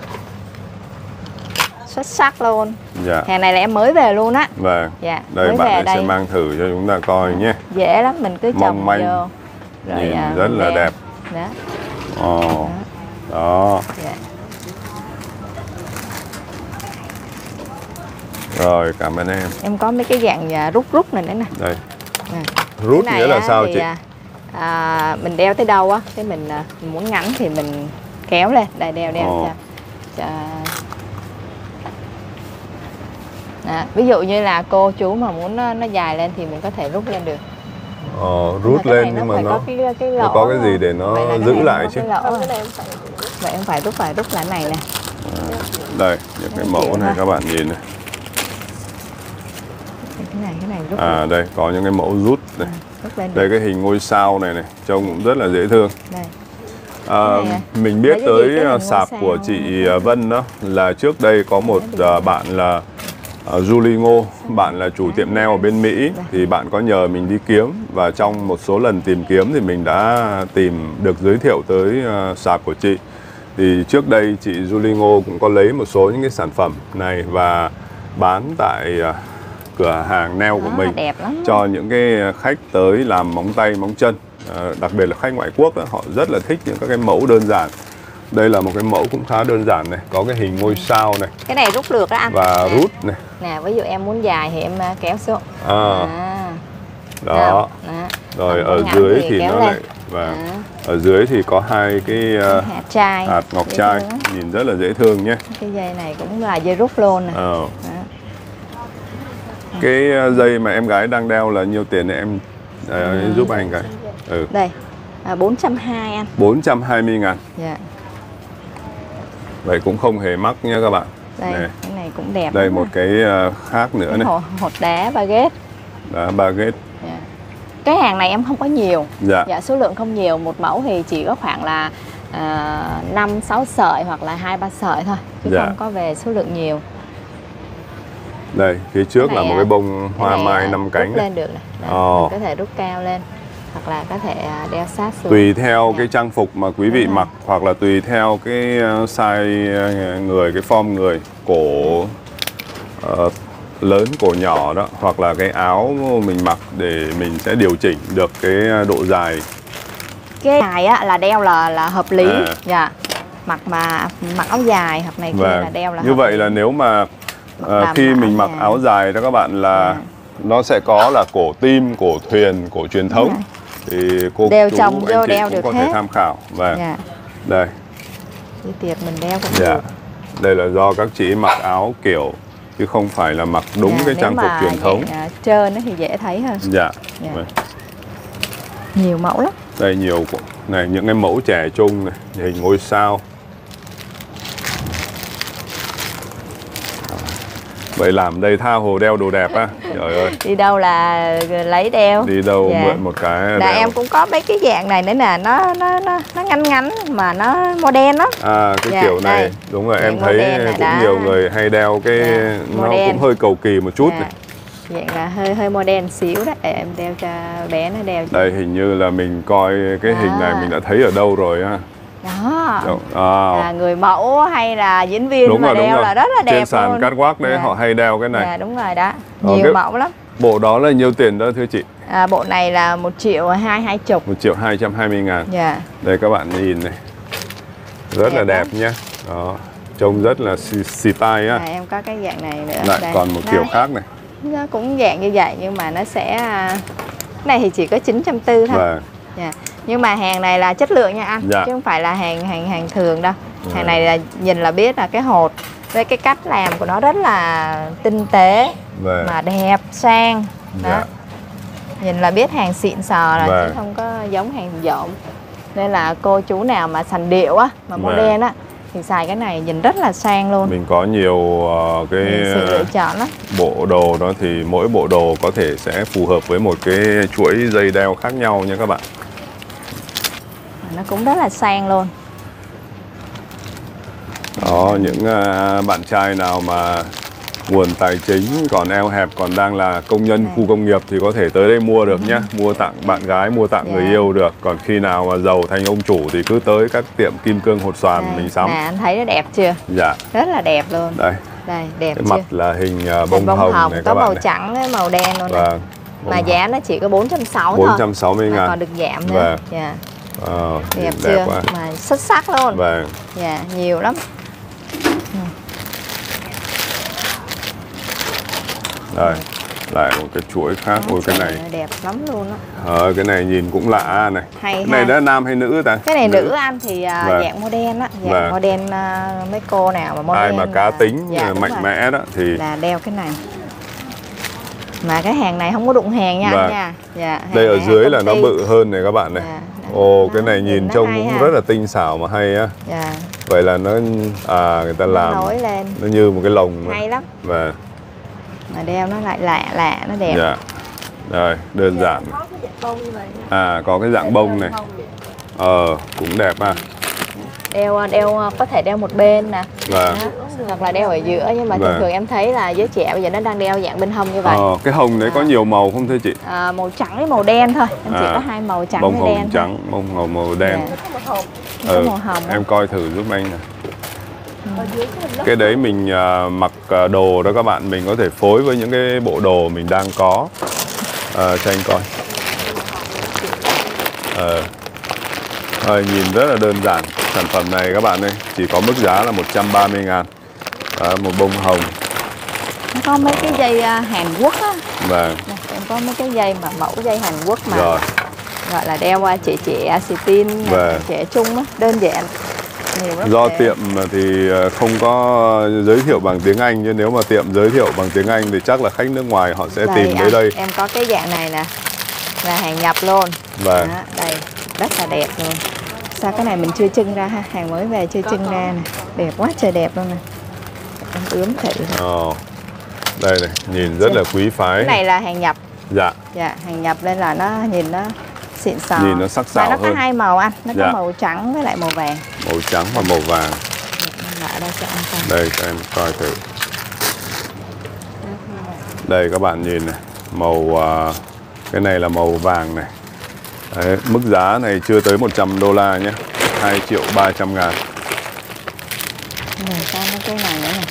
xuất sắc luôn. Dạ. Hàng này là em mới về luôn á. Vâng. Dạ. Đây mới bạn về ấy sẽ đây. mang thử cho chúng ta coi nhé. Dễ lắm, mình cứ Mong trồng manh. vô. Rồi, Nhìn à, rất mình là đeo. đẹp. Đó. Ồ. Đó. Dạ. Rồi, cảm ơn em. Em có mấy cái dạng à, rút rút này nữa nè. Đây. Nè. Rút Cái này nghĩa là á, sao thì, chị? à, à, mình đeo tới đâu á, cái mình, à, mình muốn ngắn thì mình kéo lên, đây đeo đeo Ồ. cho, cho... Đó. Ví dụ như là cô chú mà muốn nó, nó dài lên thì mình có thể rút lên được. Ờ, Nhưng rút mà cái lên này nhưng mà phải nó có cái, cái nó lỗ có cái gì không? để nó Vậy là cái giữ này lại có chứ. cái lỗ rồi. Vậy em phải rút phải rút lại này nè. Đây, những cái Nó mẫu chịu này ha. các bạn nhìn này. Cái này cái này rút À đây, có những cái mẫu rút này. rút lên Đây được. cái hình ngôi sao này này, trông cũng rất là dễ thương. Đây. À, Cái này à? mình biết Mấy cái gì tới cái hình ngôi sạp sao của chị này. Vân đó là trước đây có một à, bạn là uh, Julie Ngô, bạn là chủ tiệm nail ở bên Mỹ, thì bạn có nhờ mình đi kiếm và trong một số lần tìm kiếm thì mình đã tìm được giới thiệu tới uh, sạp của chị. Thì trước đây chị Julie Ngô cũng có lấy một số những cái sản phẩm này và bán tại uh, cửa hàng nail của Đó, mình đẹp lắm. cho những cái khách tới làm móng tay, móng chân. À, đặc biệt là khách ngoại quốc đó, họ rất là thích những các cái mẫu đơn giản. Đây là một cái mẫu cũng khá đơn giản này, có cái hình ngôi sao này Cái này rút được đó anh. và Nè. rút này. Nè, ví dụ em muốn dài thì em à, kéo xuống. À, À. đó. Đó. Rồi Còn ở ngắn dưới thì thì kéo nó lên. lại và Đó. ở dưới thì có hai cái uh, Hạt chai. hạt ngọc Dễ trai, thương á. nhìn rất là dễ thương nhé. Cái dây này cũng là dây rút luôn nè. Ờ. Đó. Cái uh, dây mà em gái đang đeo là nhiêu tiền để em uh, giúp anh cái. Ừ. Đây, à, bốn trăm hai mươi anh. bốn trăm hai mươi ngàn. Dạ. Vậy cũng không hề mắc nha các bạn. Đây, Này. cái này cũng đẹp. Đây lắm một nè. cái uh, khác nữa Cái này. hột, hột đá baguette. Đá baguette. Dạ. Cái hàng này em không có nhiều. Dạ. Dạ, số lượng không nhiều, một mẫu thì chỉ có khoảng là năm sáu sợi hoặc là hai ba sợi thôi, chứ Dạ. không có về số lượng nhiều. Đây, phía trước Cái là này, một à, cái bông hoa Cái này, mai à, năm cánh rút này. lên được này. Đó, Ồ. mình có thể rút cao lên. hoặc là có thể đeo sát xuống. Tùy theo dạ. cái trang phục mà quý vị Đúng mặc rồi. hoặc là tùy theo cái size người, cái form người, cổ uh, lớn, cổ nhỏ đó, hoặc là cái áo mình mặc để mình sẽ điều chỉnh được cái độ dài. Cái dài á là đeo là là hợp lý. À. Dạ. Mặc mà mặc áo dài hoặc này kia Và là đeo là như hợp vậy lý. là nếu mà uh, khi mình mặc dài. áo dài đó các bạn là à. nó sẽ có là cổ tim, cổ thuyền, cổ truyền thống. Thì cô đều chú, chồng vô anh chị đeo cũng được có hết. thể tham khảo. Và Dạ. đây. Đi tiệc mình đeo cũng Dạ. được. Đây là do các chị mặc áo kiểu chứ không phải là mặc đúng dạ, cái trang phục truyền thống. Nếu mà trơn thì dễ thấy hơn. Dạ. Dạ. Đây. Nhiều mẫu lắm. Đây nhiều này, những cái mẫu trẻ trung này, hình ngôi sao. Vậy làm đây tha hồ đeo đồ đẹp á. Trời ơi. Đi đâu là lấy đeo. Đi đâu dạ. mượn một cái Là đeo. em cũng có mấy cái dạng này nữa nè, nó nó nó nó ngắn ngắn mà nó modern lắm. À cái dạ, kiểu này đây. đúng rồi, Dạng em thấy modern cũng đã. nhiều người hay đeo cái Dạ, nó modern. cũng hơi cầu kỳ một chút dạ. này. Dạng là hơi hơi modern xíu đó, để em đeo cho bé nó đeo. Đây hình như là mình coi cái À. hình này mình đã thấy ở đâu rồi á. Đó. Đâu. À. À, người mẫu hay là diễn viên Đúng mà rồi, đúng đeo rồi. là rất là đẹp. Trên sàn luôn. catwalk đấy Dạ. họ hay đeo cái này. Dạ đúng rồi đó. Ờ, Nhiều cái- mẫu lắm. Bộ đó là nhiêu tiền đó thưa chị? À, bộ này là một triệu hai hai chục. một triệu hai trăm hai mươi ngàn. Dạ. Đây các bạn nhìn này. Rất Đẹp là đẹp lắm. nhé. Đó. Trông rất là xì, xì tai á. À, em có cái dạng này nữa. Lại Đây. còn một Đây. kiểu khác này. Nó cũng dạng như vậy nhưng mà nó sẽ à, cái này thì chỉ có chín trăm tư thôi. Và Dạ. Nhưng mà hàng này là chất lượng nha anh, Dạ. chứ không phải là hàng hàng hàng thường đâu. Dạ. Hàng này là nhìn là biết là cái hột với cái cách làm của nó rất là tinh tế Và mà đẹp sang. Đó. Dạ. Nhìn là biết hàng xịn sò rồi Dạ. chứ không có giống hàng dỗm. Nên là cô chú nào mà sành điệu á, mà Dạ. modern á thì xài cái này nhìn rất là sang luôn. mình có nhiều uh, cái Nhiều sự lựa chọn lắm. bộ đồ đó thì mỗi bộ đồ có thể sẽ phù hợp với một cái chuỗi dây đeo khác nhau nha các bạn. Nó cũng rất là sang luôn. Đó, những uh, bạn trai nào mà nguồn tài chính còn eo hẹp, còn đang là công nhân Này. khu công nghiệp thì có thể tới đây mua được nhé. Mua tặng bạn gái, mua tặng Dạ. người yêu được. Còn khi nào mà giàu thành ông chủ thì cứ tới các tiệm kim cương hột xoàn Đây, mình sắm. nè, anh thấy nó đẹp chưa? Dạ. Rất là đẹp luôn. Đây, Đây, đẹp cái chưa? mặt là hình uh, Hình bông, hồng, này có các màu bạn này. trắng với màu đen luôn này. Vâng. Mà Bông giá nó chỉ có bốn trăm sáu mươi thôi. bốn trăm sáu mươi Mà ngàn. còn được giảm nữa. Vâng. Dạ. Ờ, Đẹp đẹp chưa? quá. Mà xuất sắc luôn. Vâng. Dạ, nhiều lắm. Đây, lại một cái chuỗi khác. Ôi cái này, đẹp lắm luôn á. ờ, cái này nhìn cũng lạ này. Hay Cái ha. này đã nam hay nữ ta? Cái này nữ anh thì à, Vâng. dạng modern á, dạng Vâng. modern à, mấy cô nào mà modern Ai mà cá là- tính dạ, đúng mạnh rồi. mẽ đó thì Là đeo cái này. Mà cái hàng này không có đụng hàng nha Vâng. anh nha. Dạ, hàng đây ở này dưới hàng là công nó ty. bự hơn này các bạn này. Dạ, Ồ, đó, cái này nhìn nó trông hay cũng ha. rất là tinh xảo mà hay á. Dạ, Vậy là nó à người ta nó làm nối lên. nó như một cái lồng mà. Hay lắm. Và Mà đeo nó lại lạ lạ, nó đẹp. dạ. Rồi, đơn giản. À, có cái dạng bông này. Ờ, cũng đẹp à. Đeo đeo có thể đeo một bên nè. Vâng. Đó, hoặc là đeo ở giữa, nhưng mà thường Vâng. thường em thấy là giới trẻ bây giờ nó đang đeo dạng bên hông như vậy. Ờ, cái hồng đấy có nhiều màu không thưa chị? À, màu trắng với màu đen thôi. Em chỉ À, có hai màu trắng Bông với hồng đen thôi. trắng, bông hồng màu đen. Dạ. Có Ừ, màu hồng á. em coi thử giúp anh này. Cái đấy mình à, mặc à, đồ đó các bạn, mình có thể phối với những cái bộ đồ mình đang có. À, cho anh coi. Ờ. Rồi, nhìn rất là đơn giản. Sản phẩm này các bạn ơi, chỉ có mức giá là một trăm ba mươi ngàn. Đó, một bông hồng. Nó có mấy cái dây à, Hàn Quốc á. Và Nè, em có mấy cái dây mà mẫu dây Hàn Quốc mà rồi, gọi là đeo qua trẻ trẻ xì tin, Vâng. trẻ trung á, đơn giản. Nhiều lắm. do Để- tiệm thì à, không có giới thiệu bằng tiếng Anh, nhưng nếu mà tiệm giới thiệu bằng tiếng Anh thì chắc là khách nước ngoài họ sẽ Đây tìm tới anh, đây. em có cái dạng này nè, là hàng nhập luôn. Vâng. Đó, đây rất là đẹp luôn. Sao cái này mình chưa trưng ra ha, hàng mới về chưa trưng ra nè, đẹp quá trời đẹp luôn nè. Em ướm thử thôi. Ồ, đây này, nhìn rất là quý phái. Cái này là hàng nhập. Dạ, Dạ, hàng nhập nên là nó nhìn nó xịn sò. Nhìn nó sắc Mà sảo nó có hơn. hai màu anh, nó Dạ. có màu trắng với lại màu vàng. màu trắng và màu vàng. Em lại đây cho anh coi. Đây, các em coi thử. Đây các bạn nhìn này, màu à, cái này là màu vàng này. Đấy, mức giá này chưa tới một trăm đô la nhé, hai triệu ba trăm ngàn. Này, sao nó cái này nữa này.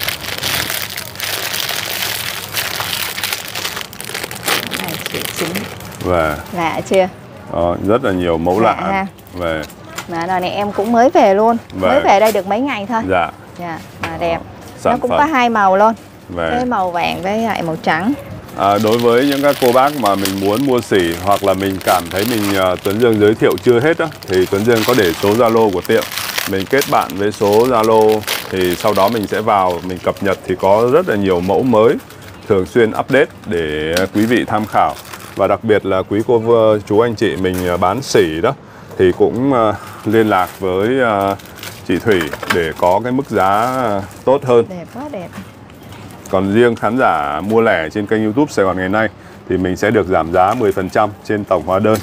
Này triệu chín. Và lạ chưa? Đó, rất là nhiều mẫu lạ, lạ. Về mà đời này em cũng mới về luôn. Về. Mới về đây được mấy ngày thôi. Dạ. Dạ, mà đẹp. Sản nó cũng phẩm. có hai màu luôn. Về. Cái màu vàng với lại màu trắng. À, đối với những các cô bác mà mình muốn mua sỉ hoặc là mình cảm thấy mình uh, Tuấn Dương giới thiệu chưa hết đó, thì Tuấn Dương có để số Zalo của tiệm, mình kết bạn với số Zalo thì sau đó mình sẽ vào mình cập nhật, thì có rất là nhiều mẫu mới thường xuyên update để quý vị tham khảo. Và đặc biệt là quý cô chú anh chị mình bán sỉ đó thì cũng uh, liên lạc với uh, chị Thủy để có cái mức giá tốt hơn. Đẹp quá đẹp. Còn riêng khán giả mua lẻ trên kênh YouTube Sài Gòn Ngày Nay thì mình sẽ được giảm giá mười phần trăm trên tổng hóa đơn.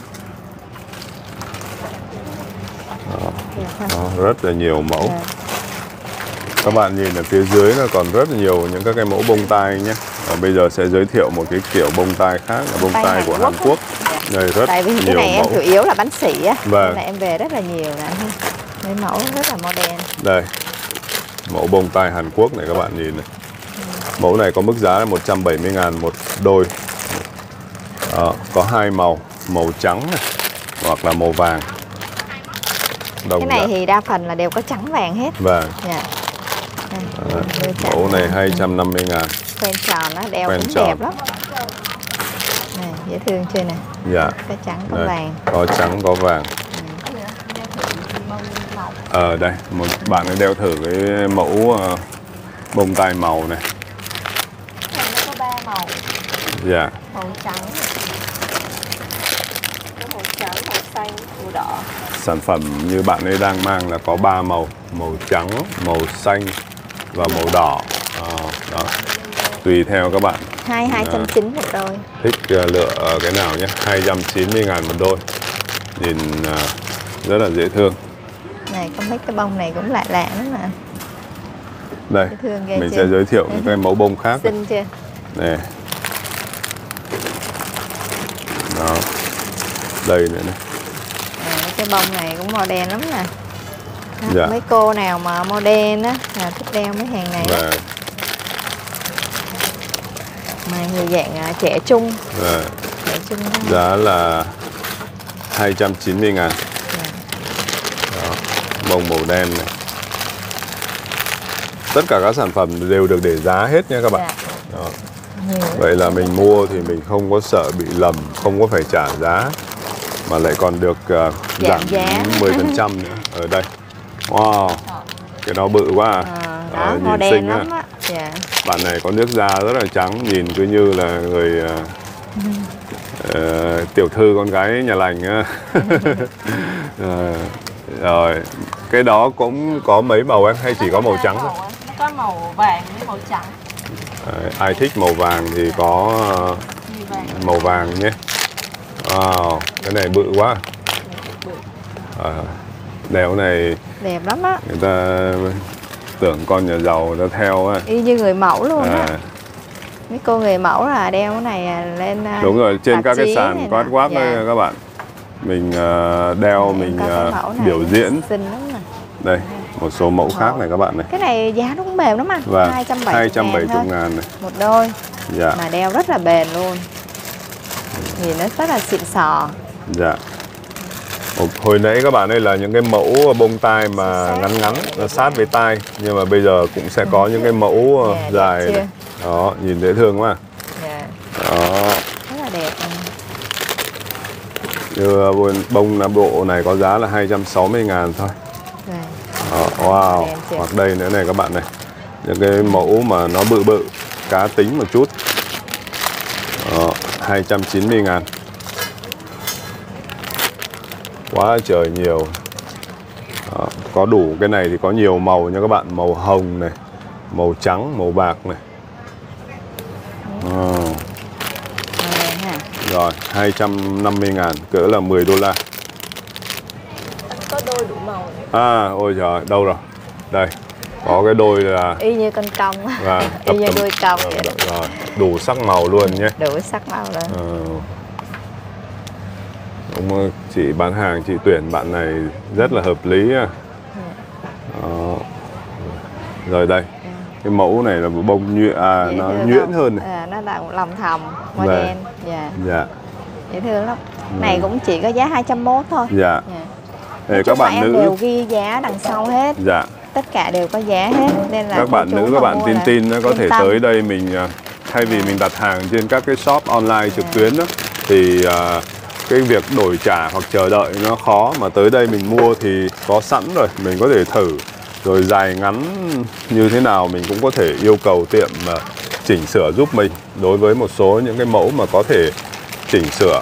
Đó. Đó, rất là nhiều mẫu. Các bạn nhìn ở phía dưới là còn rất là nhiều những các cái mẫu bông tai nhé. Và bây giờ sẽ giới thiệu một cái kiểu bông tai khác là bông tai của Hàn Quốc. Đây rất Tại vì nhiều cái này mẫu. em chủ yếu là bánh sỉ á, vâng. Nên là em về rất là nhiều nè. Mấy mẫu rất là modern. Đây, mẫu bông tai Hàn Quốc này các bạn nhìn này. Mẫu này có mức giá là một trăm bảy mươi ngàn một đôi. Đó, có hai màu, màu trắng này, hoặc là màu vàng. Đồng cái này dạng. thì đa phần là đều có trắng vàng hết. Vâng. Dạ. À, mẫu này hai trăm năm mươi ngàn. Quen tròn nó đeo Quen cũng tròn. đẹp lắm. Này, dễ thương chưa nè. Dạ. Có trắng có Đây, vàng. có trắng có vàng. Ở ờ, đây, một bạn ấy đeo thử cái mẫu uh, bông tai màu này. Nó có ba màu. Dạ. Màu trắng, có màu trắng, màu xanh, màu đỏ. Sản phẩm như bạn ấy đang mang là có ba màu, màu trắng, màu xanh và màu đỏ. À, đó. Tùy theo các bạn. Hai hai trăm chín một đôi. Thích uh, lựa uh, cái nào nhé, hai trăm chín mươi ngàn một đôi. Nhìn uh, rất là dễ thương. Này có mấy cái bông này cũng lạ lạ lắm mà. Đây, mình chưa? sẽ giới thiệu những cái mẫu bông khác. Xinh chưa? Nè. Đó. Đây nữa này. À, cái bông này cũng modern lắm nè. Dạ. Mấy cô nào mà modern á là thích đeo mấy hàng này. Và... mà người dạng uh, trẻ trung. Và... Trẻ trung đó. Giá là hai trăm chín mươi ngàn. Dạ. Đó. Bông màu đen này. Tất cả các sản phẩm đều được để giá hết nha các bạn. Dạ. Đó. Vậy là mình mua thì mình không có sợ bị lầm, không có phải trả giá, mà lại còn được uh, giảm, giảm mười phần trăm nữa. Ở đây. Wow. Cái đó bự quá à. À, đó, à, nhìn modern xinh lắm á. á. Dạ. Bạn này có nước da rất là trắng, nhìn cứ như là người uh, uh, tiểu thư con gái nhà lành á. uh, rồi, cái đó cũng có mấy màu em hay chỉ có màu trắng thôi? Nó có màu vàng với màu trắng. À, ai thích màu vàng thì có uh, màu vàng nhé. Wow, cái này bự quá. À, đeo này đẹp lắm á. Người ta tưởng con nhà giàu người ta theo á. Y như người mẫu luôn á. À. Mấy cô người mẫu là đeo cái này lên. Đúng rồi, trên các cái sàn này quát quát dạ. Đây các bạn. Mình uh, đeo, Đây, mình uh, này, biểu diễn. xinh lắm nè. Đây, một số mẫu khác này các bạn này. Cái này giá nó cũng mềm lắm anh. Vâng, hai trăm bảy mươi ngàn này. Một đôi. Dạ. Mà đeo rất là bền luôn. Nhìn nó rất là xịn sò. Dạ. Hồi nãy các bạn đây là những cái mẫu bông tai mà sát ngắn ngắn, nó sát với tai. Nhưng mà bây giờ cũng sẽ có những cái mẫu yeah, dài này. Đó, nhìn dễ thương quá. Yeah. Đó. Rất là đẹp. Như bông Nam Bộ này có giá là hai trăm sáu mươi ngàn thôi. Đó, wow. Hoặc đây nữa này các bạn này. Những cái mẫu mà nó bự bự, cá tính một chút. Đó, hai trăm chín mươi ngàn. Quá trời nhiều. Đó, có đủ cái này thì có nhiều màu nha các bạn. Màu hồng này, màu trắng, màu bạc này. Oh. Rồi, hai trăm năm mươi ngàn, cỡ là mười đô la. Có đôi đủ màu. À, ôi trời, đâu rồi? Đây, có cái đôi là... Y như con cong. Và y như đôi cong rồi, vậy. Rồi, đủ sắc màu luôn nhé. Đủ sắc màu luôn. Ừ. Ông chị bán hàng, chị tuyển bạn này rất là hợp lý. Đó. Rồi đây, cái mẫu này là bông nhuyễn, à, nó nhuyễn hơn này. À, nó là lòng thòng model. Dạ. Dạ. Dễ thương lắm. Này cũng chỉ có giá hai trăm mốt thôi. Dạ. Để các bạn nữ đều ghi giá đằng sau hết. Dạ. Tất cả đều có giá hết nên là các bạn nữ các bạn tin tin nó có thể tâm. Tới đây mình thay vì mình đặt hàng trên các cái shop online trực tuyến đó, thì uh, cái việc đổi trả hoặc chờ đợi nó khó, mà tới đây mình mua thì có sẵn rồi, mình có thể thử rồi dài ngắn như thế nào mình cũng có thể yêu cầu tiệm uh, chỉnh sửa giúp mình đối với một số những cái mẫu mà có thể chỉnh sửa.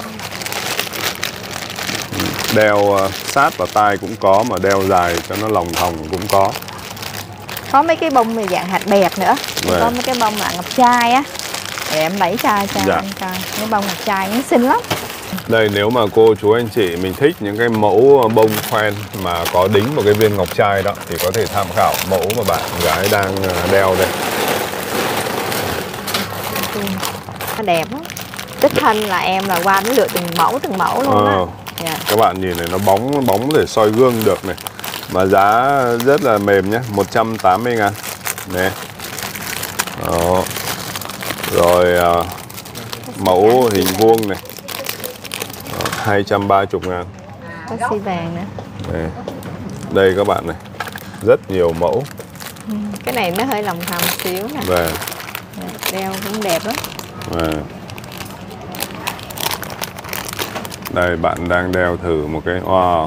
Đeo uh, sát vào tai cũng có, mà đeo dài cho nó lòng thòng cũng có. Có mấy cái bông này dạng hạt bẹp nữa. Vậy. Có mấy cái bông là ngọc trai á. Để em lấy chai cho dạ. anh coi. Cái bông ngọc trai nó xinh lắm. Đây, nếu mà cô chú anh chị mình thích những cái mẫu bông khoen mà có đính một cái viên ngọc trai đó, thì có thể tham khảo mẫu mà bạn gái đang đeo đây. Nó đẹp lắm. Đích thân là em là qua nó lựa từng mẫu từng mẫu luôn á. Ờ. Yeah. Các bạn nhìn này, nó bóng bóng để soi gương được này. Mà giá rất là mềm nhé, một trăm tám mươi ngàn. Nè. Đó. Rồi uh, mẫu hình vuông này. Đó, hai trăm ba mươi ngàn. Có xi vàng nữa. Đây. Đây các bạn này. Rất nhiều mẫu. Ừ, cái này nó hơi lòng thòng xíu nè. Và đeo cũng đẹp lắm. Và đây, bạn đang đeo thử một cái. Wow.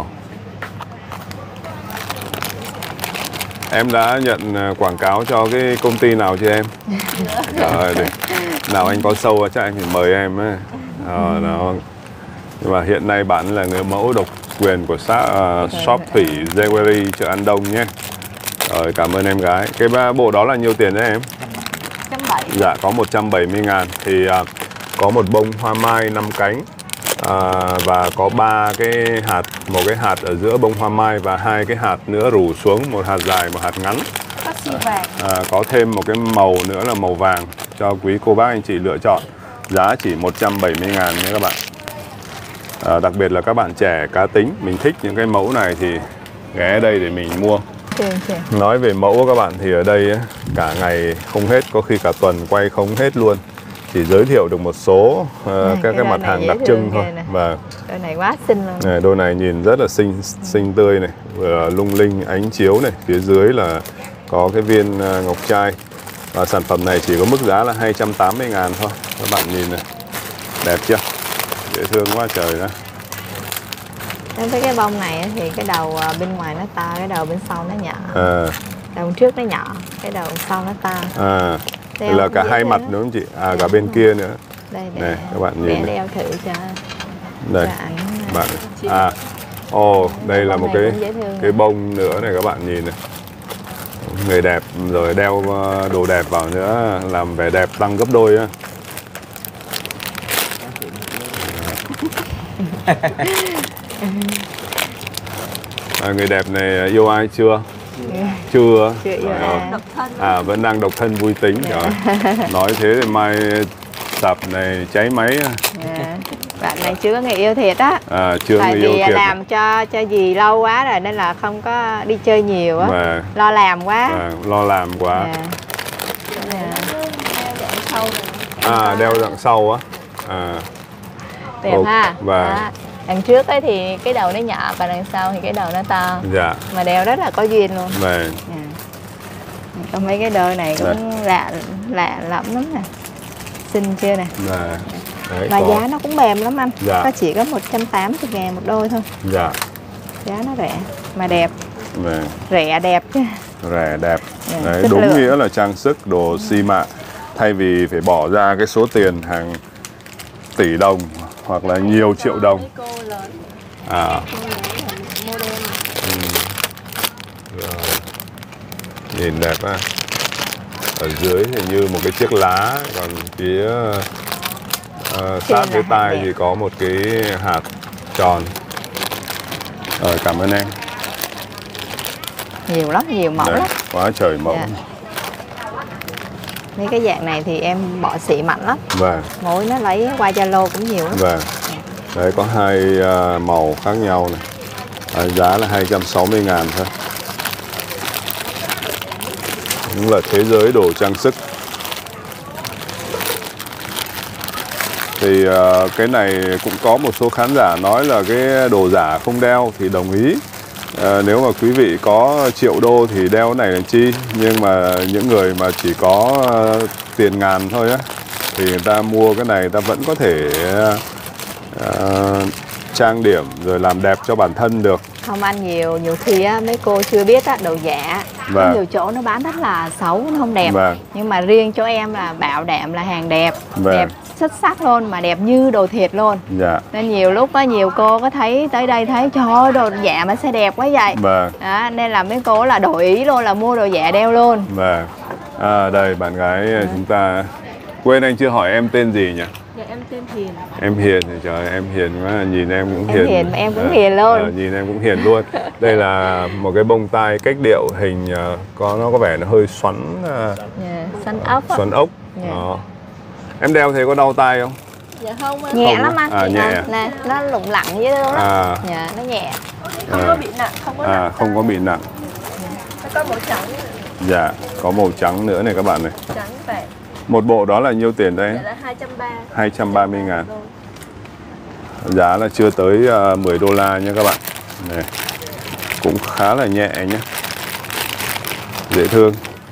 Em đã nhận quảng cáo cho cái công ty nào chưa em? Rồi, để nào anh có show chắc anh phải mời em ấy. Ờ, đó. Nhưng mà hiện nay bạn là người mẫu độc quyền của shop, uh, shop Thủy Jewelry chợ An Đông nhé. Rồi, cảm ơn em gái. Cái bộ đó là nhiêu tiền đấy em? một trăm bảy mươi. Dạ, có một trăm bảy mươi ngàn. Thì uh, có một bông hoa mai năm cánh. À, và có ba cái hạt, một cái hạt ở giữa bông hoa mai và hai cái hạt nữa rủ xuống, một hạt dài, một hạt ngắn. Có xi vàng. À, có thêm một cái màu nữa là màu vàng cho quý cô bác anh chị lựa chọn. Giá chỉ một trăm bảy mươi ngàn nha các bạn. À, đặc biệt là các bạn trẻ cá tính, mình thích những cái mẫu này thì ghé đây để mình mua. Chê, chê. Nói về mẫu các bạn thì ở đây ấy, cả ngày không hết, có khi cả tuần quay không hết luôn. Chỉ giới thiệu được một số uh, này, các cái, cái mặt hàng đặc trưng thôi. Và đôi này quá xinh luôn. Này, đôi này nhìn rất là xinh xinh tươi này, vừa lung linh ánh chiếu này, phía dưới là có cái viên uh, ngọc trai. Và sản phẩm này chỉ có mức giá là hai trăm tám mươi ngàn thôi. Các bạn nhìn này, đẹp chưa? Dễ thương quá trời đó. Em thấy cái bông này thì cái đầu bên ngoài nó to, cái đầu bên sau nó nhỏ. À. Đầu trước nó nhỏ, cái đầu sau nó to. À. Đây là cả hai mặt đúng không chị? À, cả bên kia nữa. Đây, này, các bạn nhìn đeo thử cho. Đây, bạn. À, ồ, oh, đây là một cái cái bông nữa này, các bạn nhìn này. Người đẹp rồi đeo đồ đẹp vào nữa, làm vẻ đẹp tăng gấp đôi á. À, người đẹp này yêu ai chưa? Chưa. Chưa yêu ai. Độc thân. À, vẫn đang độc thân vui tính. Rồi. Nói thế thì mai tập này cháy máy. À, bạn này chưa có người yêu thiệt á. À, chưa Tại người yêu vì thiệt. làm cho cho dì lâu quá rồi nên là không có đi chơi nhiều á. Mà, lo làm quá. À, lo làm quá. À. À, đeo đằng sau á. À. Đẹp Ồ, ha. và à, đằng trước ấy thì cái đầu nó nhỏ và đằng sau thì cái đầu nó to. Dạ. Mà đeo rất là có duyên luôn. Vâng. À. Có mấy cái đôi này cũng Đấy. lạ lạ lắm lắm nè. Xinh chưa nè. Dạ. Đấy, và có. giá nó cũng mềm lắm anh. Dạ. Nó chỉ có một trăm tám mươi ngàn một đôi thôi. Dạ. Giá nó rẻ mà đẹp. Vâng. Rẻ đẹp chứ. Rẻ đẹp. Dạ, đấy, đúng lượng. Nghĩa là trang sức đồ xi mạ. Thay vì phải bỏ ra cái số tiền hàng tỷ đồng hoặc là nhiều triệu đồng. À. Ừ. Rồi. Nhìn đẹp á. Ở dưới thì như một cái chiếc lá, còn phía uh, sát với tai thì có một cái hạt tròn. Rồi, cảm ơn em. Nhiều lắm, nhiều mẫu Đấy, lắm. Quá trời mẫu. Dạ. Mấy cái dạng này thì em bỏ xị mạnh lắm. Vâng. Mỗi nó lấy qua Zalo cũng nhiều lắm. Vâng. Đấy, có hai uh, màu khác nhau này. Đấy, giá là hai trăm sáu mươi ngàn thôi. Đúng là thế giới đồ trang sức. Thì uh, cái này cũng có một số khán giả nói là cái đồ giả không đeo thì đồng ý. À, nếu mà quý vị có triệu đô thì đeo cái này làm chi. Nhưng mà những người mà chỉ có uh, tiền ngàn thôi á thì người ta mua cái này, người ta vẫn có thể uh, trang điểm rồi làm đẹp cho bản thân được. Không ăn nhiều, nhiều khi á mấy cô chưa biết á, đồ giả vâng. Có nhiều chỗ nó bán rất là xấu, nó không đẹp. Vâng. Nhưng mà riêng chỗ em là bảo đảm là hàng đẹp, vâng. đẹp xuất sắc luôn, mà đẹp như đồ thiệt luôn. Dạ. Nên nhiều lúc á, nhiều cô có thấy tới đây thấy trời ơi đồ giả mà sao đẹp quá vậy. Vâng. Đó, nên là mấy cô là đổi ý luôn, là mua đồ giả đeo luôn. Vâng. À, đây bạn gái ừ. chúng ta. Quên anh chưa hỏi em tên gì nhỉ? Dạ em tên Hiền. Em Hiền thì trời em hiền quá, nhìn em cũng em hiền. hiền mà em cũng à, hiền luôn. À, nhìn em cũng hiền luôn. Đây là một cái bông tai cách điệu hình uh, có nó có vẻ nó hơi xoắn uh, yeah, xoắn ốc. Xoắn ốc. Yeah. Đó. Em đeo thế có đau tai không? Dạ không anh. Nhẹ không lắm anh. À, nhẹ. Nè, nó lủng lẳng với đó. À. Dạ, nó nhẹ. Không à. có bị nặng, không có à, nặng. Không có bị nặng. Nó có màu trắng. Dạ, có màu trắng nữa này các bạn này. Trắng vàng. Một bộ đó là nhiêu tiền đấy? Dạ là hai trăm ba mươi. hai trăm ba mươi ngàn. Giá là chưa tới uh, mười đô la nha các bạn. Này. Cũng khá là nhẹ nhé. Dễ thương.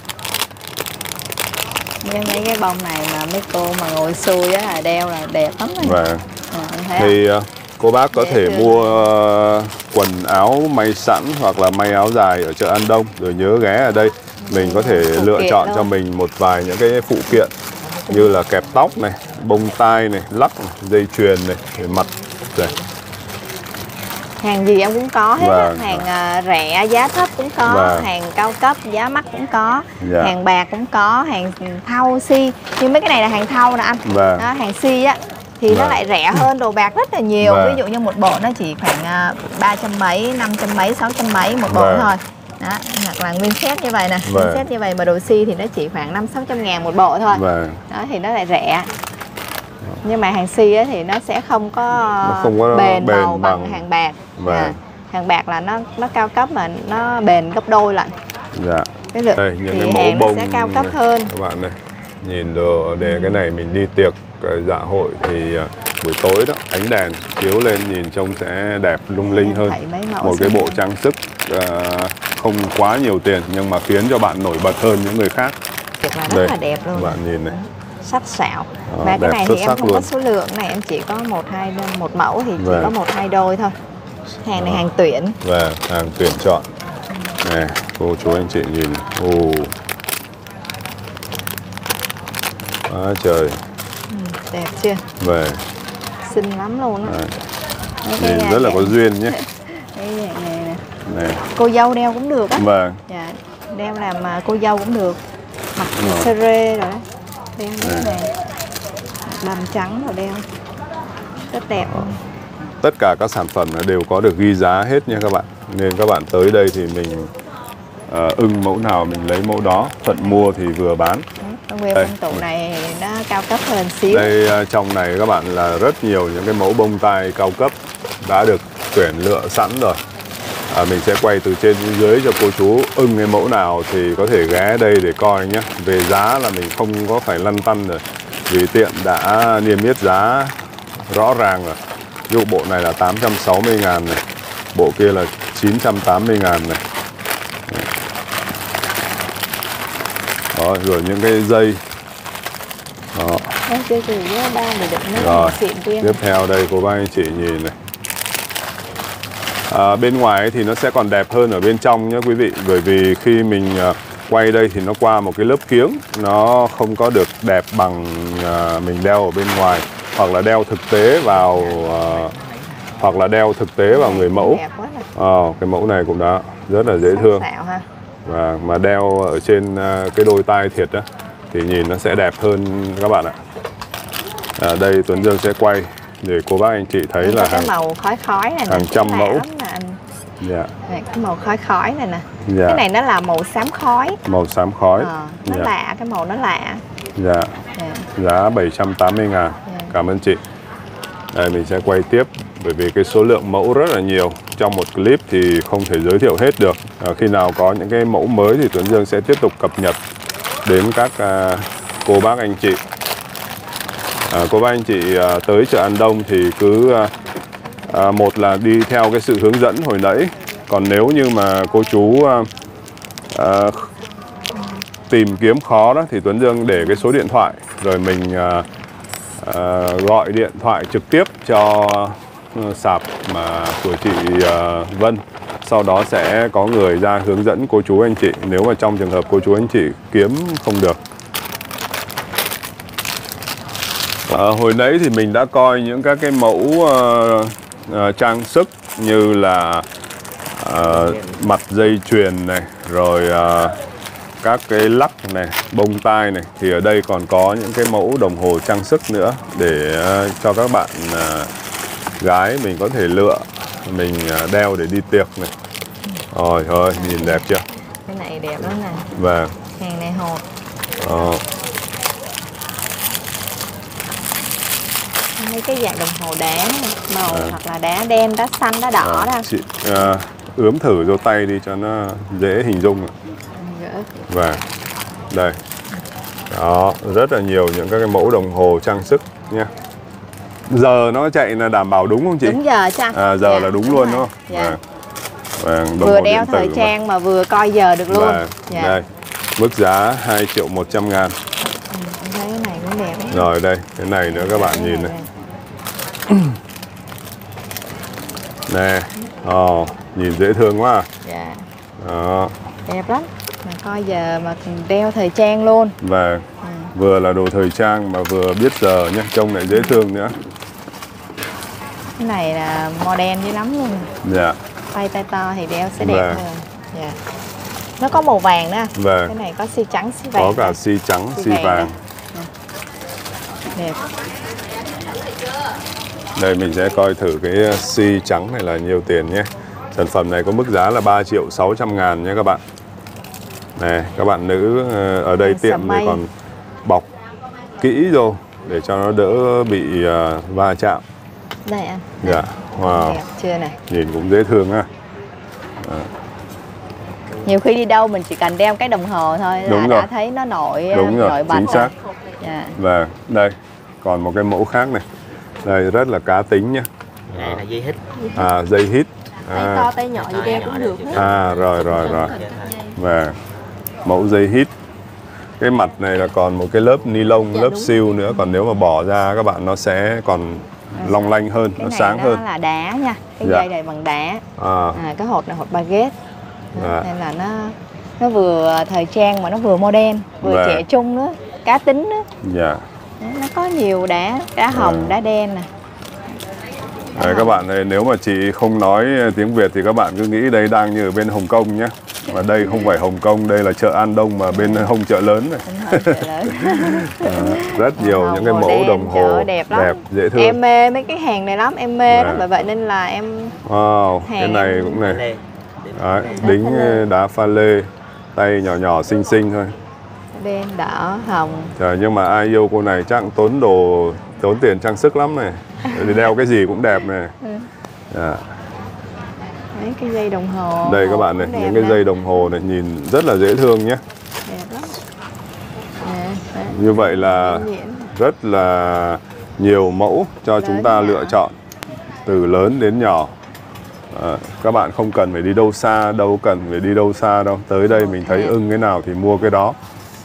Mấy cái bông này mà mấy cô mà ngồi xuôi á là đeo là đẹp lắm rồi. Vâng. À, thì uh, cô bác có dễ thể thương. mua uh, quần áo may sẵn hoặc là may áo dài ở chợ An Đông, rồi nhớ ghé ở đây. Mình có thể phụ lựa chọn luôn cho mình một vài những cái phụ kiện như là kẹp tóc này, bông tai này, lắc này, dây chuyền này, để mặt này. Hàng gì em cũng có hết. Vâng. Hàng uh, rẻ giá thấp cũng có, Vâng. hàng cao cấp giá mắc cũng có, dạ. hàng bạc cũng có, hàng thau si. Nhưng mấy cái này là hàng thau nè anh. Vâng. Đó, hàng si á thì vâng. nó lại rẻ hơn đồ bạc rất là nhiều. Vâng. Ví dụ như một bộ nó chỉ khoảng uh, ba trăm mấy, năm trăm mấy, sáu trăm mấy một bộ vâng. thôi. Đó, hoặc là nguyên set như vậy nè, vâng. nguyên set như vậy mà đồ si thì nó chỉ khoảng năm sáu trăm ngàn một bộ thôi. Vâng. Đó thì nó lại rẻ. Nhưng mà hàng si á thì nó sẽ không có, nó không có bền, bền màu bằng, bằng hàng bạc. Vâng. À, hàng bạc là nó nó cao cấp mà nó bền gấp đôi lận. Dạ. Cái lượng Đây, những thì cái mẫu hàng nó bông sẽ cao cấp này, hơn. các bạn này. Nhìn đồ để cái này mình đi tiệc dạ hội thì uh, buổi tối đó ánh đèn chiếu lên nhìn trông sẽ đẹp lung linh hơn. Một cái bộ trang sức uh, không quá nhiều tiền nhưng mà khiến cho bạn nổi bật hơn những người khác. Là rất đây, là đẹp luôn. Bạn nhìn này. Sắc sảo. Đó, và cái này thì em không luôn. có số lượng này, em chỉ có một hai một mẫu thì chỉ vâng. có một hai đôi thôi. Hàng này hàng tuyển. Và hàng tuyển chọn. Nè, cô chú anh chị nhìn. Ồ. Quá trời. Ừ, đẹp chưa? Về. Xinh lắm luôn á. Nhìn rất là có duyên nhé. Đây này, này, này. Này. Cô dâu đeo cũng được á. Vâng. Dạ, đeo làm mà cô dâu cũng được. Mặc sơ rê rồi đó. Đeo như thế này. Đầm trắng rồi đeo. Rất đẹp luôn. Tất cả các sản phẩm đều có được ghi giá hết nha các bạn. Nên các bạn tới đây thì mình uh, ưng mẫu nào mình lấy mẫu đó. Thuận mua thì vừa bán. Nguyên bông tụ này nó cao cấp hơn xíu. Đây uh, trong này các bạn là rất nhiều những cái mẫu bông tai cao cấp đã được tuyển lựa sẵn rồi. À, mình sẽ quay từ trên xuống dưới cho cô chú ưng cái mẫu nào thì có thể ghé đây để coi nhé. Về giá là mình không có phải lăn tăn rồi, vì tiệm đã niêm yết giá rõ ràng rồi. Ví dụ bộ này là tám trăm sáu mươi ngàn này, bộ kia là chín trăm tám mươi ngàn này. Đó, rồi những cái dây. Đó. Rồi, tiếp theo đây cô bác anh chị nhìn này. À, bên ngoài thì nó sẽ còn đẹp hơn ở bên trong nhé quý vị. Bởi vì khi mình uh, quay đây thì nó qua một cái lớp kiếng, nó không có được đẹp bằng uh, mình đeo ở bên ngoài. Hoặc là đeo thực tế vào uh, hoặc là đeo thực tế vào người mẫu. À, cái mẫu này cũng đã rất là dễ thương. Và mà đeo ở trên uh, cái đôi tai thiệt đó thì nhìn nó sẽ đẹp hơn các bạn ạ. À, đây Tuấn Dương sẽ quay để cô bác anh chị thấy là cái hàng màu khói khói này hàng trăm mẫu. Dạ. Này, cái màu khói khói này nè. Dạ. Cái này nó là màu xám khói. Màu xám khói. À, nó dạ. lạ, cái màu nó lạ. Dạ. Dạ. Giá bảy trăm tám mươi ngàn. Dạ. Cảm ơn chị. Đây mình sẽ quay tiếp, bởi vì cái số lượng mẫu rất là nhiều, trong một clip thì không thể giới thiệu hết được. À, khi nào có những cái mẫu mới thì Tuấn Dương sẽ tiếp tục cập nhật đến các à, cô bác anh chị. À, cô bác anh chị à, tới chợ An Đông thì cứ à, à, một là đi theo cái sự hướng dẫn hồi nãy, còn nếu như mà cô chú à, à, tìm kiếm khó đó thì Tuấn Dương để cái số điện thoại, rồi mình à, à, gọi điện thoại trực tiếp cho sạp mà của chị à, Vân. Sau đó sẽ có người ra hướng dẫn cô chú anh chị nếu mà trong trường hợp cô chú anh chị kiếm không được. À, hồi nãy thì mình đã coi những các cái mẫu uh, uh, trang sức như là uh, mặt dây chuyền này, rồi uh, các cái lắc này, bông tai này. Thì ở đây còn có những cái mẫu đồng hồ trang sức nữa để uh, cho các bạn uh, gái mình có thể lựa, mình uh, đeo để đi tiệc này. Rồi thôi, nhìn đẹp chưa? Cái này đẹp lắm nè. Vâng. Hàng này hột. Ờ. Mấy cái dạng đồng hồ đá màu à. Hoặc là đá đen, đá xanh, đá đỏ à, đó. Chị à, ướm thử vô tay đi cho nó dễ hình dung. Và đây. Đó, rất là nhiều những các cái mẫu đồng hồ trang sức nha. Giờ nó chạy là đảm bảo đúng không chị? Đúng giờ chắc. À, giờ dạ, là đúng, đúng luôn rồi. đúng không? Dạ. Vâng. Vâng, vừa đeo thời trang mà. mà vừa coi giờ được luôn. Vâng. Dạ. Đây, mức giá hai triệu một trăm ngàn. Ừ, thấy cái này cũng đẹp. Rồi đây, cái này nữa các bạn nhìn này. Nè, oh, nhìn dễ thương quá à. Dạ. Đó. Đẹp lắm. Mà coi giờ mà đeo thời trang luôn. Và ừ. vừa là đồ thời trang mà vừa biết giờ nhé, trông lại dễ thương nữa. Cái này là modern dữ lắm luôn. Dạ. Tay tay to thì đeo sẽ đẹp và. hơn. Dạ. Nó có màu vàng đó. Và. Cái này có xi trắng, xi vàng. Có cả xi trắng, xi vàng. vàng. Đẹp. Đây mình sẽ coi thử cái xi trắng này là nhiều tiền nhé. Sản phẩm này có mức giá là ba triệu sáu trăm ngàn nhé các bạn. Này, các bạn nữ ở đây tiệm này còn bọc kỹ rồi để cho nó đỡ bị uh, va chạm. Đây anh. Dạ. Wow. Đẹp chưa này. Nhìn cũng dễ thương ha. À. Nhiều khi đi đâu mình chỉ cần đeo cái đồng hồ thôi là Đúng đã rồi. thấy nó nổi Đúng rồi, nổi bật chính xác. Dạ. Và đây còn một cái mẫu khác này. Đây rất là cá tính nhá. Này là dây hít. À, dây hít. Tay À. to tay nhỏ gì đeo cũng được hết. À rồi rồi rồi. Và mẫu dây hít. Cái mặt này là còn một cái lớp ni lông, dạ, lớp siêu nữa. Còn nếu mà bỏ ra các bạn nó sẽ còn long lanh hơn, cái nó này sáng nó hơn. Cái là đá nha. Cái dạ. dây này bằng đá. À. À, cái hột này hột baguette. À. Nên là nó nó vừa thời trang mà nó vừa modern, vừa và. trẻ trung nữa, cá tính nữa. Dạ. Nó có nhiều đá, đá hồng, à. đá đen nè. Đấy, các bạn này, nếu mà chị không nói tiếng Việt thì các bạn cứ nghĩ đây đang như ở bên Hồng Kông nhé. Và đây không phải Hồng Kông, đây là chợ An Đông mà bên Hồng chợ lớn này. Chợ lớn. À, rất nhiều Hồng, những cái mẫu đen, đồng hồ đẹp, lắm. đẹp, dễ thương. Em mê mấy cái hàng này lắm, em mê à. đó, bởi vậy nên là em wow, cái này cũng này. Đấy, đính đá pha lê, tay nhỏ nhỏ xinh xinh thôi. Đen, đỏ, hồng. Trời, nhưng mà ai yêu cô này chắc tốn đồ, tốn tiền trang sức lắm này. Để đeo cái gì cũng đẹp này. Ừ. À. Mấy cái dây đồng hồ. Đây các bạn này, những cái này. dây đồng hồ này nhìn rất là dễ thương nhé. Đẹp lắm. À, như vậy là rất là nhiều mẫu cho lớn chúng ta lựa nhỏ. Chọn từ lớn đến nhỏ. À, các bạn không cần phải đi đâu xa, đâu cần phải đi đâu xa đâu. Tới đây mình thấy ưng cái nào thì mua cái đó.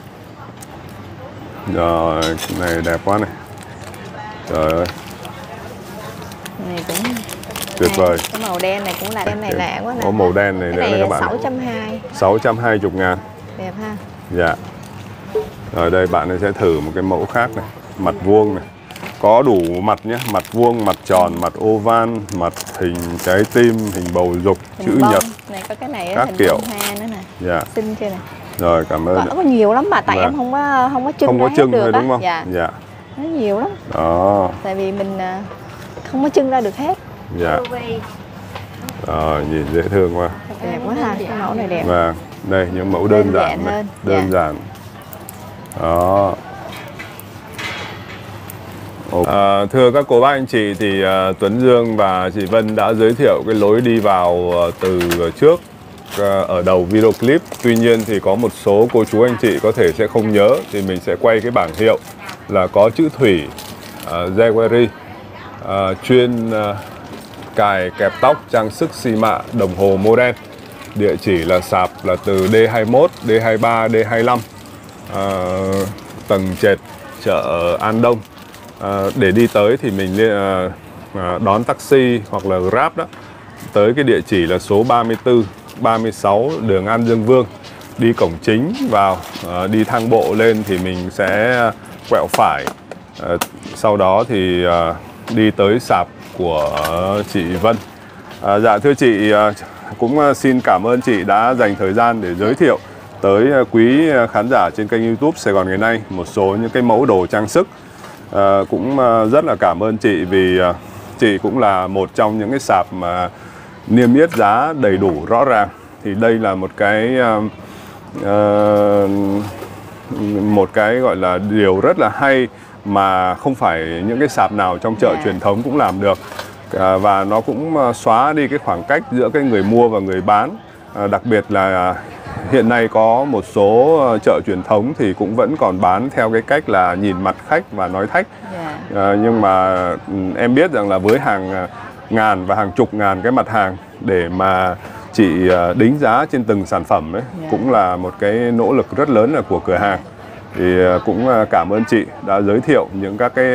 Rồi, cái này đẹp quá này. Trời ơi. Này cũng tuyệt vời. Cái màu đen này cũng là đen này lạ quá nè. Có màu đen này, cái nữa này này các bạn. sáu trăm hai mươi. sáu trăm hai mươi ngàn. Đẹp ha. Dạ. Rồi đây bạn sẽ thử một cái mẫu khác này, mặt vuông này. Có đủ mặt nhé, mặt vuông, mặt tròn, mặt oval, mặt hình trái tim, hình bầu dục, hình chữ bông. Nhật. Này có cái này các hình kiểu hoa nữa nè. Dạ. Xinh chưa này. Rồi cảm ơn. Có nhiều lắm mà tại vâng. em không có không có trưng không có trưng được đúng không? Dạ. Dạ. Nó nhiều lắm. Đó. Tại vì mình không có trưng ra được hết. Dạ. Rồi nhìn dễ thương quá. Đẹp quá ha, cái mẫu này đẹp. Vâng, đây những mẫu đơn, đơn giản này, đơn dạ. giản. Đó. À, thưa các cô bác anh chị, thì uh, Tuấn Dương và chị Vân đã giới thiệu cái lối đi vào uh, từ trước uh, ở đầu video clip. Tuy nhiên thì có một số cô chú anh chị có thể sẽ không nhớ, thì mình sẽ quay cái bảng hiệu là có chữ thủy uh, Jewelry, uh, chuyên uh, cài kẹp tóc, trang sức xi mạ, đồng hồ modern. Địa chỉ là sạp là từ D hai mốt, D hai ba, D hai lăm, uh, tầng trệt chợ An Đông. À, để đi tới thì mình à, à, đón taxi hoặc là Grab đó tới cái địa chỉ là số ba mươi tư, ba mươi sáu đường An Dương Vương. Đi cổng chính vào, à, đi thang bộ lên thì mình sẽ quẹo phải. À, sau đó thì à, đi tới sạp của chị Vân. À, dạ thưa chị, à, cũng xin cảm ơn chị đã dành thời gian để giới thiệu tới quý khán giả trên kênh YouTube Sài Gòn Ngày Nay một số những cái mẫu đồ trang sức. À, cũng rất là cảm ơn chị vì chị cũng là một trong những cái sạp mà niêm yết giá đầy đủ rõ ràng. Thì đây là một cái uh, một cái gọi là điều rất là hay mà không phải những cái sạp nào trong chợ yeah. truyền thống cũng làm được. À, và nó cũng xóa đi cái khoảng cách giữa cái người mua và người bán. À, đặc biệt là hiện nay có một số chợ truyền thống thì cũng vẫn còn bán theo cái cách là nhìn mặt khách và nói thách. Yeah. À, nhưng mà em biết rằng là với hàng ngàn và hàng chục ngàn cái mặt hàng để mà chị đính giá trên từng sản phẩm ấy, yeah. cũng là một cái nỗ lực rất lớn là của cửa hàng. Thì cũng cảm ơn chị đã giới thiệu những các cái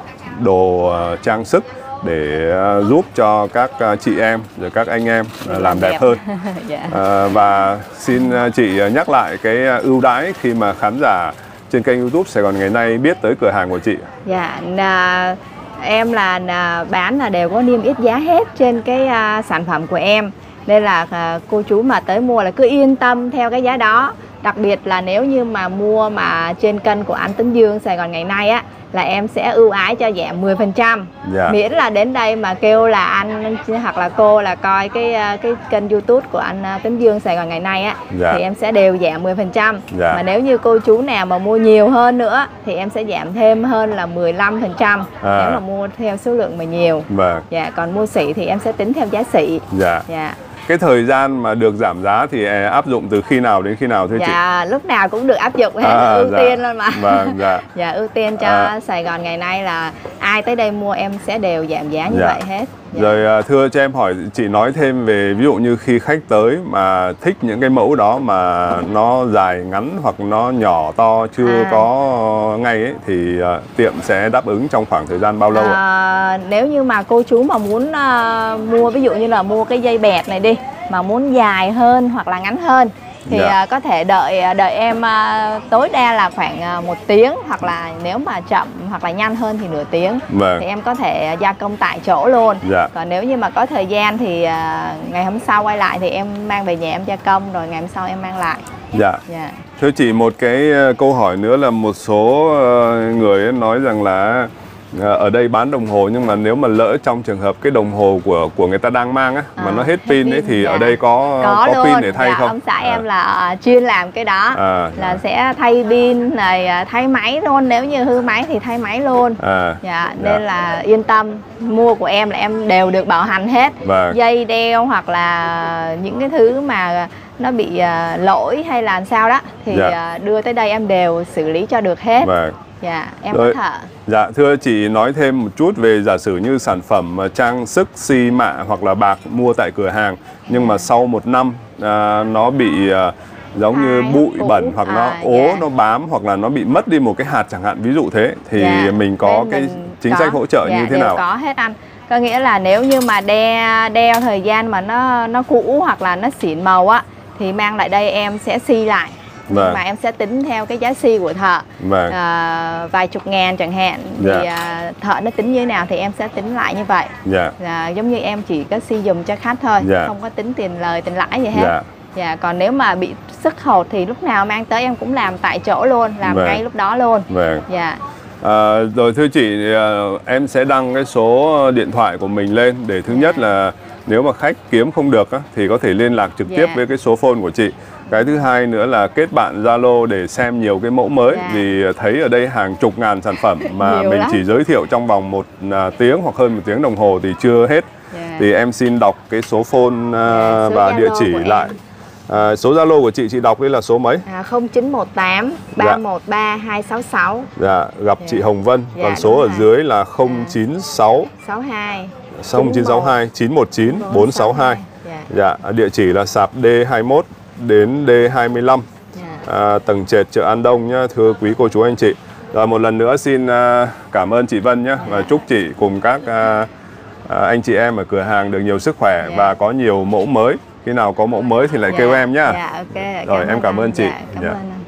đồ trang sức để giúp cho các chị em rồi các anh em làm đẹp, đẹp hơn. yeah. à, và xin chị nhắc lại cái ưu đãi khi mà khán giả trên kênh YouTube Sài Gòn Ngày Nay biết tới cửa hàng của chị. Dạ, yeah, em là bán là đều có niêm yết giá hết trên cái uh, sản phẩm của em, nên là uh, cô chú mà tới mua là cứ yên tâm theo cái giá đó. Đặc biệt là nếu như mà mua mà trên kênh của anh Tuấn Dương Sài Gòn Ngày Nay á, là em sẽ ưu ái cho giảm mười phần trăm. Yeah. Miễn là đến đây mà kêu là anh hoặc là cô là coi cái cái kênh YouTube của anh Tuấn Dương Sài Gòn Ngày Nay á, yeah. thì em sẽ đều giảm mười phần trăm. Yeah. Mà nếu như cô chú nào mà mua nhiều hơn nữa thì em sẽ giảm thêm hơn là mười lăm phần trăm. À. Nếu mà mua theo số lượng mà nhiều. Vâng. Dạ, còn mua sỉ thì em sẽ tính theo giá sỉ. Dạ. Dạ. Cái thời gian mà được giảm giá thì áp dụng từ khi nào đến khi nào thưa dạ, chị? Dạ, lúc nào cũng được áp dụng hết, à, ưu dạ. tiên luôn mà. Vâng, dạ. Dạ, ưu tiên cho à. Sài Gòn Ngày Nay là ai tới đây mua em sẽ đều giảm giá như dạ. vậy hết. Dạ. Rồi thưa cho em hỏi chị nói thêm về ví dụ như khi khách tới mà thích những cái mẫu đó mà nó dài ngắn hoặc nó nhỏ to chưa à. có ngay ấy, thì uh, tiệm sẽ đáp ứng trong khoảng thời gian bao lâu ạ? À, nếu như mà cô chú mà muốn uh, mua ví dụ như là mua cái dây bẹt này đi mà muốn dài hơn hoặc là ngắn hơn thì dạ. uh, có thể đợi đợi em uh, tối đa là khoảng uh, một tiếng, hoặc là nếu mà chậm hoặc là nhanh hơn thì nửa tiếng. Vâng. Thì em có thể gia công tại chỗ luôn. Dạ. Còn nếu như mà có thời gian thì uh, ngày hôm sau quay lại thì em mang về nhà em gia công, rồi ngày hôm sau em mang lại. Dạ. Dạ. Thưa chị, một cái câu hỏi nữa là một số người nói rằng là ở đây bán đồng hồ nhưng mà nếu mà lỡ trong trường hợp cái đồng hồ của của người ta đang mang á mà à, nó hết pin ấy thì dạ. ở đây có có, có pin để thay dạ, không? Ông xã à. em là chuyên làm cái đó, à, là à. sẽ thay pin này, thay máy luôn, nếu như hư máy thì thay máy luôn. À, dạ, nên dạ. là yên tâm, mua của em là em đều được bảo hành hết. Vâng. Dây đeo hoặc là những cái thứ mà nó bị uh, lỗi hay là sao đó thì dạ. uh, đưa tới đây em đều xử lý cho được hết. Vâng. Dạ, em rồi. Có thợ. Dạ, thưa chị nói thêm một chút về giả sử như sản phẩm trang sức xi mạ hoặc là bạc mua tại cửa hàng nhưng mà sau một năm à, nó bị à, giống Ai, như bụi cũ. bẩn hoặc à, nó ố, yeah. nó bám hoặc là nó bị mất đi một cái hạt chẳng hạn, ví dụ thế thì yeah. mình có Nên cái mình chính có. sách hỗ trợ yeah, như thế nào? Có hết anh. Có nghĩa là nếu như mà đeo, đeo thời gian mà nó nó cũ hoặc là nó xỉn màu á thì mang lại đây em sẽ xi lại. Vâng. Nhưng mà em sẽ tính theo cái giá xi của thợ. Vâng. à, vài chục ngàn chẳng hạn thì dạ. à, thợ nó tính như thế nào thì em sẽ tính lại như vậy. Dạ. À, giống như em chỉ có xi dùm cho khách thôi, dạ. không có tính tiền lời tiền lãi gì hết. Dạ. Dạ, còn nếu mà bị sức hột thì lúc nào mang tới em cũng làm tại chỗ luôn, làm vâng. ngay lúc đó luôn. Vâng. Dạ. À, rồi thưa chị, em sẽ đăng cái số điện thoại của mình lên để thứ nhất là nếu mà khách kiếm không được á, thì có thể liên lạc trực tiếp với cái số phone của chị. Cái thứ hai nữa là kết bạn Zalo để xem nhiều cái mẫu mới. Vì thấy ở đây hàng chục ngàn sản phẩm mà mình chỉ giới thiệu trong vòng một tiếng hoặc hơn một tiếng đồng hồ thì chưa hết. Thì em xin đọc cái số phone uh, và địa chỉ lại. À, số Zalo của chị, chị đọc đây là số mấy? À, không chín một tám ba một ba hai sáu sáu. Dạ, gặp dạ. chị Hồng Vân. Dạ, còn số ở rồi. Dưới là không chín sáu sáu hai không chín sáu hai chín một chín bốn sáu hai. Dạ. Dạ, địa chỉ là sạp D hai mốt đến D hai mươi lăm. Dạ. À, tầng trệt chợ An Đông nhá, thưa quý cô chú anh chị. Rồi một lần nữa xin uh, cảm ơn chị Vân nhé, và chúc chị cùng các uh, uh, anh chị em ở cửa hàng được nhiều sức khỏe dạ. và có nhiều mẫu mới. Khi nào có mẫu mới thì lại dạ. kêu em nhá. Dạ, ok. Rồi, em cảm ơn chị. Dạ, cảm dạ. ơn anh.